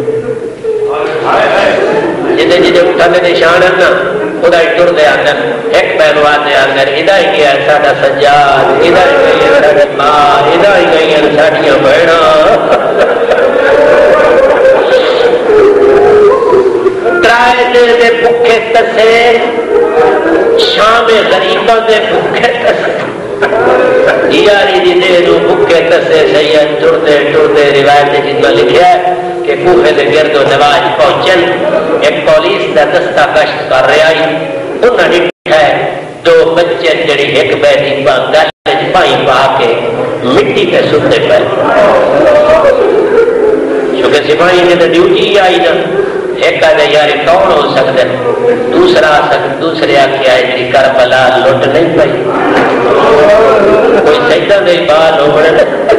جدے جدے اٹھا دے نشان نا خدا ہی ٹر دے آندر ایک پہلوان دے آندر ادا ہی گیا ساڈا سجاد ادا ہی گئی ہے ساڈی ماں ادا ہی گئی ہیں ساڈیاں بہناں ترائے دے دے بھوکے تسے شام غریباں دے بھوکے تسے یاری دی دے دو بھوکے تسے سید ٹردے ٹردے روایت جن میں لکھا ہے کہ کوفے دے گرد و نواز پہنچن ایک پولیس دا دستہ گشت کر رہا ہے انہوں نے لکھا ہے دو بچے جڑی ایک بیٹی گل پائیں پا کے مٹی پہ ستے پہ چونکہ سپاہی نے تو ڈیوٹی آئی نا ایک آدھے یاری کون ہو سکتے دوسرا سکتے دوسرے آکھیا ہے جی کربلا لٹ نہیں پئی کوئی سجدہ دے بال ہو بڑے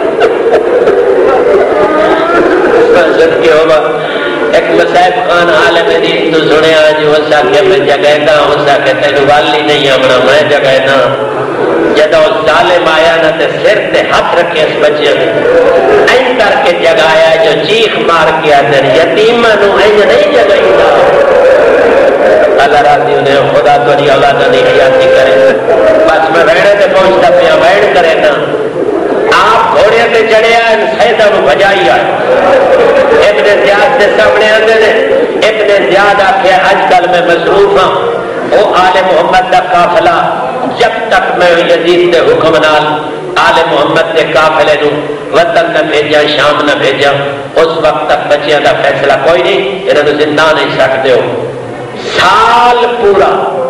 سن کے ہوگا ایک مسائب خان عالم دین تو سنے آج ہو سکے میں جگہ نہ ہو سکے تینو والی نہیں آمنا میں جگہ نہ جدہ اس ظالم آیا نہ تے سر تے ہاتھ رکھے اس بچے میں این کر کے جگایا جو چیخ مار کیا در یتیمہ نو این نہیں جگائی نا اللہ راضی انہیں خدا تو نہیں اولادہ نہیں خیاتی کرے بس میں ویڑے تے پہنچتا پیا ویڑ کرے نا آپ گھوڑے تے چڑھے آئے سیدہ نو بجائی آئے ابن زیاد سے سامنے آنے نے ابن زیاد آکھے آج کل میں مصروف ہوں وہ آل محمد دا قافلہ جب تک میں یزید دے حکم نال آل محمد دے قافلے نو وطن نہ بھیجا شام نہ بھیجا اس وقت تک بچیاں دا فیصلہ کوئی نہیں انہوں نے زندہ نہیں سکتے ہو سال پورا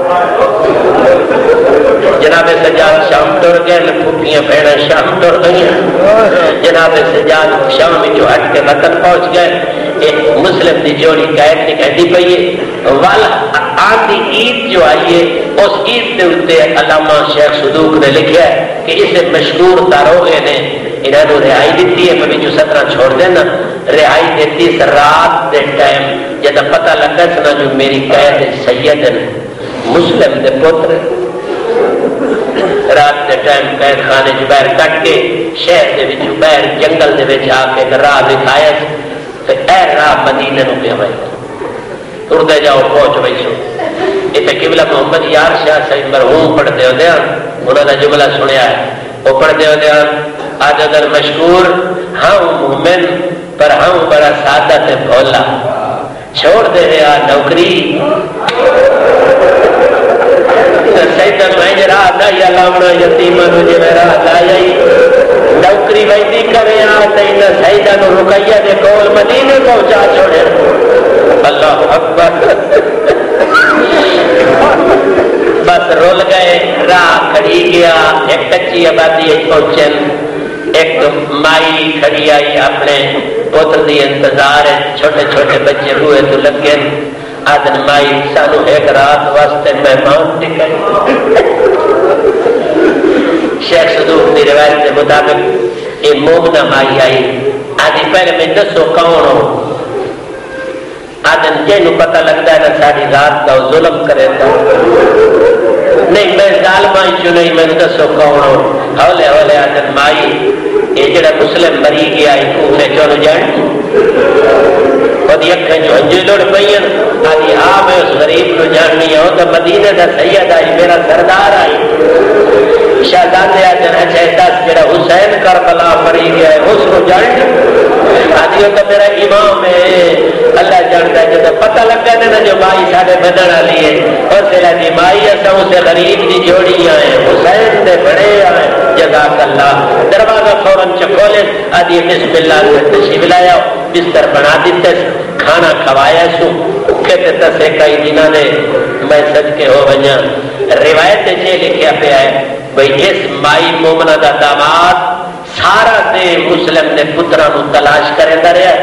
جناب سجاد شام ٹر گئے پھوپیاں بہنیں شام ٹر گئی جناب سجاد شام جو ہٹ کے وطن پہنچ گئے ایک مسلم دی جوڑی قید نہیں کہتی پئی والا آدھی عید جو آئیے اس عید کے اتنے علامہ شیخ صدوق نے لکھا ہے کہ اسے مشہور داروغے نے انہوں نے رہائی دیتی ہے کبھی جو سترہ چھوڑ دینا رہائی دیتی اس رات دے ٹائم جب پتہ لگا سنا جو میری قید سید مسلم دے پتر رات دے ٹائم قید خانے جو باہر کٹ کے شہر دے وچ باہر جنگل دے وچ آ کے راہ دکھایا تے اے راہ مدینے نو پیا وے ٹردے جاؤ پہنچ وئی سو اتنے قبلہ محمد یار شاہ صاحب مرحوم پڑھتے ہوتے ہیں انہوں نے جملہ سنیا ہے وہ پڑھتے ہوتے ہیں آج اگر مشکور ہاں مومن پر ہم بڑا سادہ تے بھولا چھوڑ دے رہا نوکری سیدہ میں جرا دا یا لامنا یتیمہ نجھے میرا لائی نوکری ویدی کرے آتا انہ سیدہ نو رکیہ دے کول مدینے پہنچا چھوڑے اللہ اکبر بس رول گئے راہ کھڑی گیا ایک کچی آبادی پہنچن ایک مائی کھڑی آئی اپنے پوتر دی انتظار ہے چھوٹے چھوٹے بچے ہوئے تو لگے آدن مائی سانو ایک رات واسطے مہمان ٹکے شیخ صدوق دی روایت کے مطابق یہ مومنہ مائی آئی آدھی پہلے میں دسو کون ہو آدن جنو پتہ لگتا ہے نا ساری رات کا ظلم کرے تھا نہیں میں ظالمائی چو نہیں میں دسو کون ہو ہولے ہولے آدن مائی یہ جڑا مسلم مری گیا ہے کوفے چونو جان خود یکھیں جو ہنجو لوڑ پئین آدھی ہاں میں اس غریب نو جاننی ہوں تو مدینہ دا سید آئی میرا سردار آئی شہزادے آدن اچھے دس جڑا حسین کربلا مری گیا ہے اس نو جاننی آدھی ہوں تو میرا امام ہے اللہ جانتا ہے جب پتہ لگا دینا جو مائی ساڑھے بدن آلی ہے اور سیلہ دی مائی ایسا اسے غریب دی جوڑی آئے حسین دے بڑے آئے جزاک اللہ دروازہ فوراں چکولے آدھی بسم اللہ سے تشریف لایا بستر بنا دیتے کھانا کھوایا سو کہتے تسے کئی دنہ نے میں صدقے ہو بنیا روایت جے لکھیا پہ آئے بھئی اس مائی مومنہ دا داماد سارا دے مسلم نے پترانو تلاش کرے دا رہا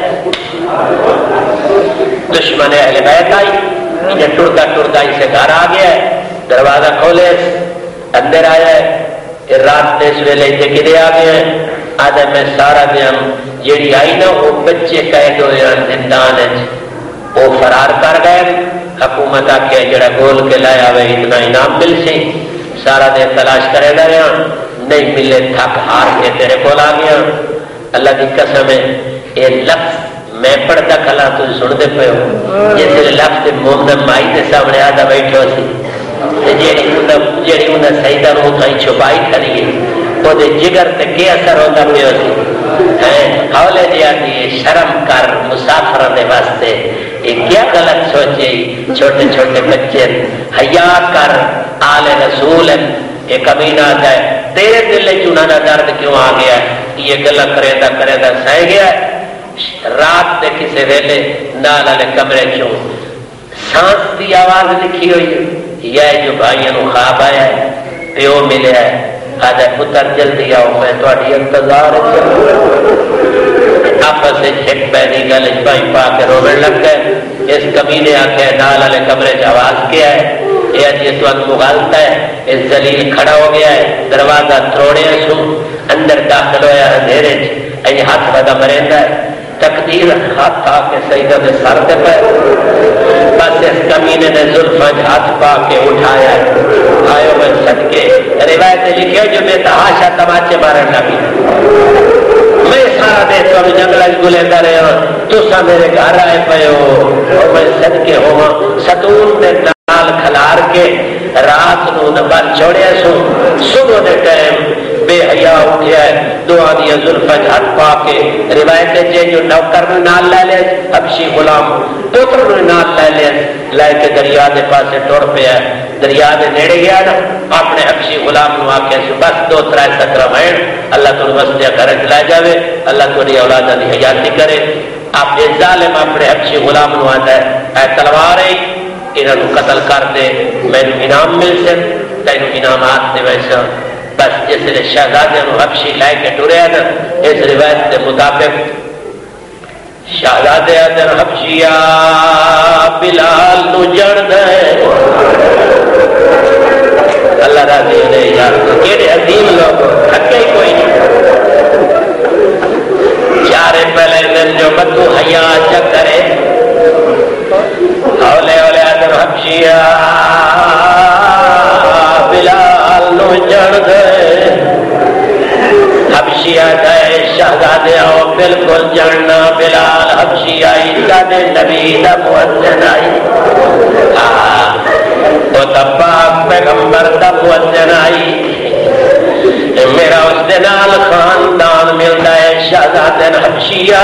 دشمن اہل بیت آئی انہیں ٹردہ ٹردہ اسے گھر آ گیا ہے دروازہ کھولے اندر آیا ہے رات دیس ویلے تے کدے آ گئے ہیں آدھے میں سارا دیم جیڑی آئی نا وہ بچے قید ہوئے ہیں زندان ہے وہ فرار کر گئے حکومت آکے جڑا گول کے لائے آوے اتنا انعام مل سی سارا دے تلاش کرے گا رہا نہیں ملے تھک ہار کے تیرے کول آ گیا اللہ دی قسم ہے یہ لفظ میں پڑھتا کھلا تو سن دے پہ ہو جیسے لفظ مومن مائی دے سامنے آدھا بیٹھے ہو سی جیڑی انہیں سیدہ رو کہیں چھپائی کریے وہ دے جگر تے کیا اثر ہوتا پہ ہو سی حولے دیا دیئے شرم کر مسافران دے واسطے یہ کیا غلط سوچے چھوٹے چھوٹے بچے حیا کر آل رسول یہ کمینہ آتا ہے تیرے دل چونانا درد کیوں آ گیا یہ گلہ کرے دا کرے دا سائے گیا رات دے کسے ویلے نال والے کمرے چوں سانس دی آواز لکھی ہوئی یہ جو بھائیوں نو خواب آیا ہے پیو ملے ہے آدھے پتر جلدی آؤ میں تھوڑی انتظار آپس سے چھک پہنی گلج بھائی پا کے رونے لگ گئے اس کمینے آکے نال والے کمرے سے آواز کیا ہے یہ جی تو ان مغالتا ہے اس ذلیل کھڑا ہو گیا ہے دروازہ تروڑے سو اندر داخل ہویا اندھیرے یہ ہاتھ بدا مریندا ہے تقدیر ہاتھ تھا کہ سیدہ دے سر دے پہ بس اس کمینے نے زلفاں ہاتھ پا کے اٹھایا ہے آئیو میں صدقے روایت لکھے جو میں تحاشا تماچے مارن لگی میں سارا دے تو جنگل گلے کر رہے ہوں تو سا میرے گھر آئے پہ ہو اور میں صدقے ہوا ستون دے نال کھلار کے رات نو نبر چھوڑے سو صبح دے ٹائم بے حیا اٹھیا ہے دعا دیا زلفہ ہاتھ پا کے روایت جے جو نوکر نے نال لے لے حبشی غلام پتر نے نال لے لے لائے کے دریا دے پاسے ٹور پہ ہے دریا دے نیڑے گیا نا اپنے حبشی غلام نو آکے سو بس دو ترائے سترہ مہین اللہ تو وسطے گھرت لائے جاوے اللہ تو اولادہ دی حیاتی کرے آپ یہ ظالم اپنے حبشی غلام نو آتا ہے اے تلوار ہے انہوں قتل کر دے میں نے انعام مل سے تینو انعامات دے ویسا بس جس نے شہزادے نو حبشی لائے کے ٹورے نا اس روایت کے مطابق شہزادے آدھر حبشیہ بلال نو جڑ دے اللہ راضی نے یار کیڑے عظیم لوگ تھکے ہی کوئی نہیں چارے پہلے دن جو مدو حیا چکرے ہولے ہولے ادر حبشیہ بلال نو جڑ گئے حبشیہ گئے شہزادے آؤ بالکل جڑنا بلال حبشی آئی سادے نبی دا مؤذن آئی وہ تباک پیغمبر دا مؤذن آئی میرا اس دنال خاندان ملتا ہے شہزادے حبشیہ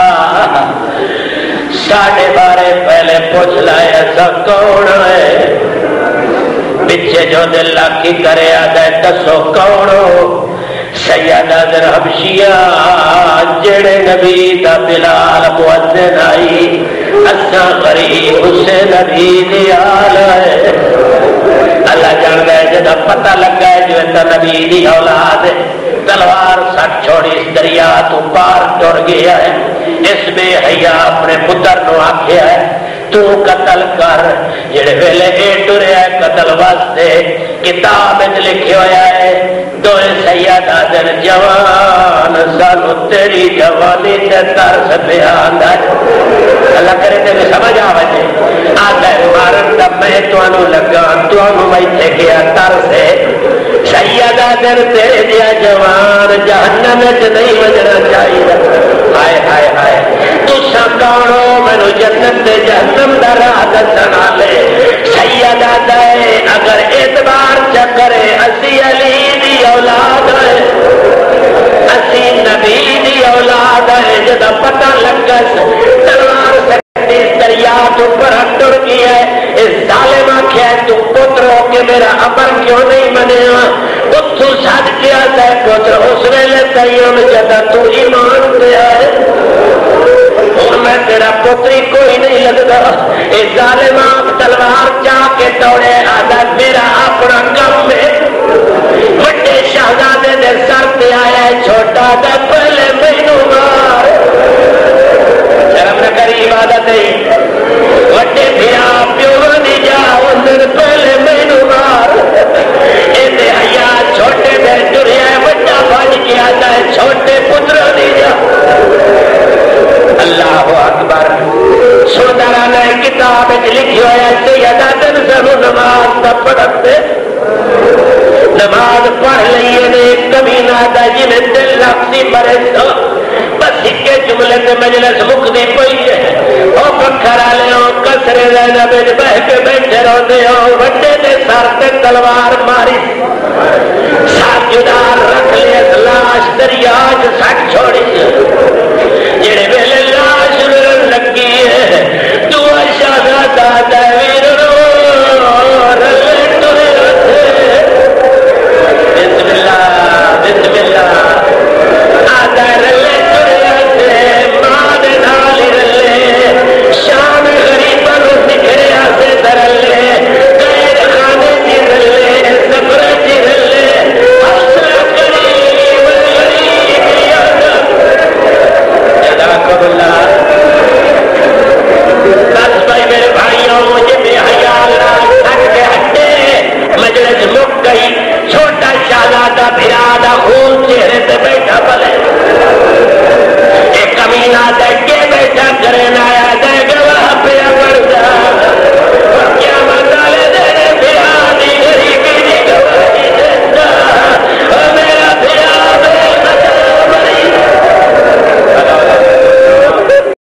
ساڑھے بارے پہلے پوچھ لائے ایسا کون ہے پچھے جو دل لاکھی کرے آدھے دسو کون ہو سیدہ در حبشیہ جڑے نبی دا بلال مؤذن آئی اساں غریب اسے نبی دیال ہے اللہ جان گئے جدہ پتہ لگ گئے جو ایسا نبی دی اولاد تلوار سٹ چھوڑی اس دریا تو پار ٹر گیا ہے اس میں حیا اپنے پتر نو آکھیا ہے تو قتل کر جڑے ویلے اے ٹریا ہے قتل واسطے کتاب لکھے ہویا ہے دوئے سیدہ دن جوان سانو تیری جوانی تے ترس بیان ہے اللہ کرے تے میں سمجھ آوے آدھے مارن تب میں توانو لگا توانو میں تے گیا ترسے سیدہ دن تیرے دیا جوان جہنم میں نہیں بجنا چاہیے ہائے ہائے ہائے تو سکانو منو جنت دے جہنم در عادت سنا لے سیدہ دے اگر اعتبار چکرے اسی علی دی اولاد ہے اسی نبی دی اولاد ہے جدہ پتہ لگا تلوار سکتی دریا تو پر ہٹر کی ہے اس ظالمہ کیا ہے تو پتر ہو کے میرا عبر کیوں نہیں منے اتھو ساتھ کیا ہے پتر اس ویلے تیون جدہ تو ایمان دیا ہے اور میں تیرا پتری کوئی نہیں لگتا اس ظالمہ تلوار چاہ کے دوڑے آدھا میرا اپنا کم ہے بڑے شہزادے دے سر پہ آیا چھوٹا تھا پہلے مینو مار شرم نہ کری عبادت ہے بڑے بھیا پیو نہیں جا ان دن پہلے مینو مار ایسے حیا چھوٹے دے ٹریا بڑا بھاج کے آتا ہے چھوٹے پتر نہیں جا اللہ اکبر سردارانہ کتاب لکھی ہویا سیدہ دن سنو نماز نہ پڑھتے نماز پڑھ لئیے نے کمینہ دا جنہیں دل لفظی برے سو بس کے جملے کے مجلس مقدی پئی ہے او پکھر آلے ہو کسرے لینا بیج بہ کے بیٹھے روتے ہو وڈے دے سار تے تلوار ماری ساتھ جدار رکھ لے لاش دریاج سٹ چھوڑی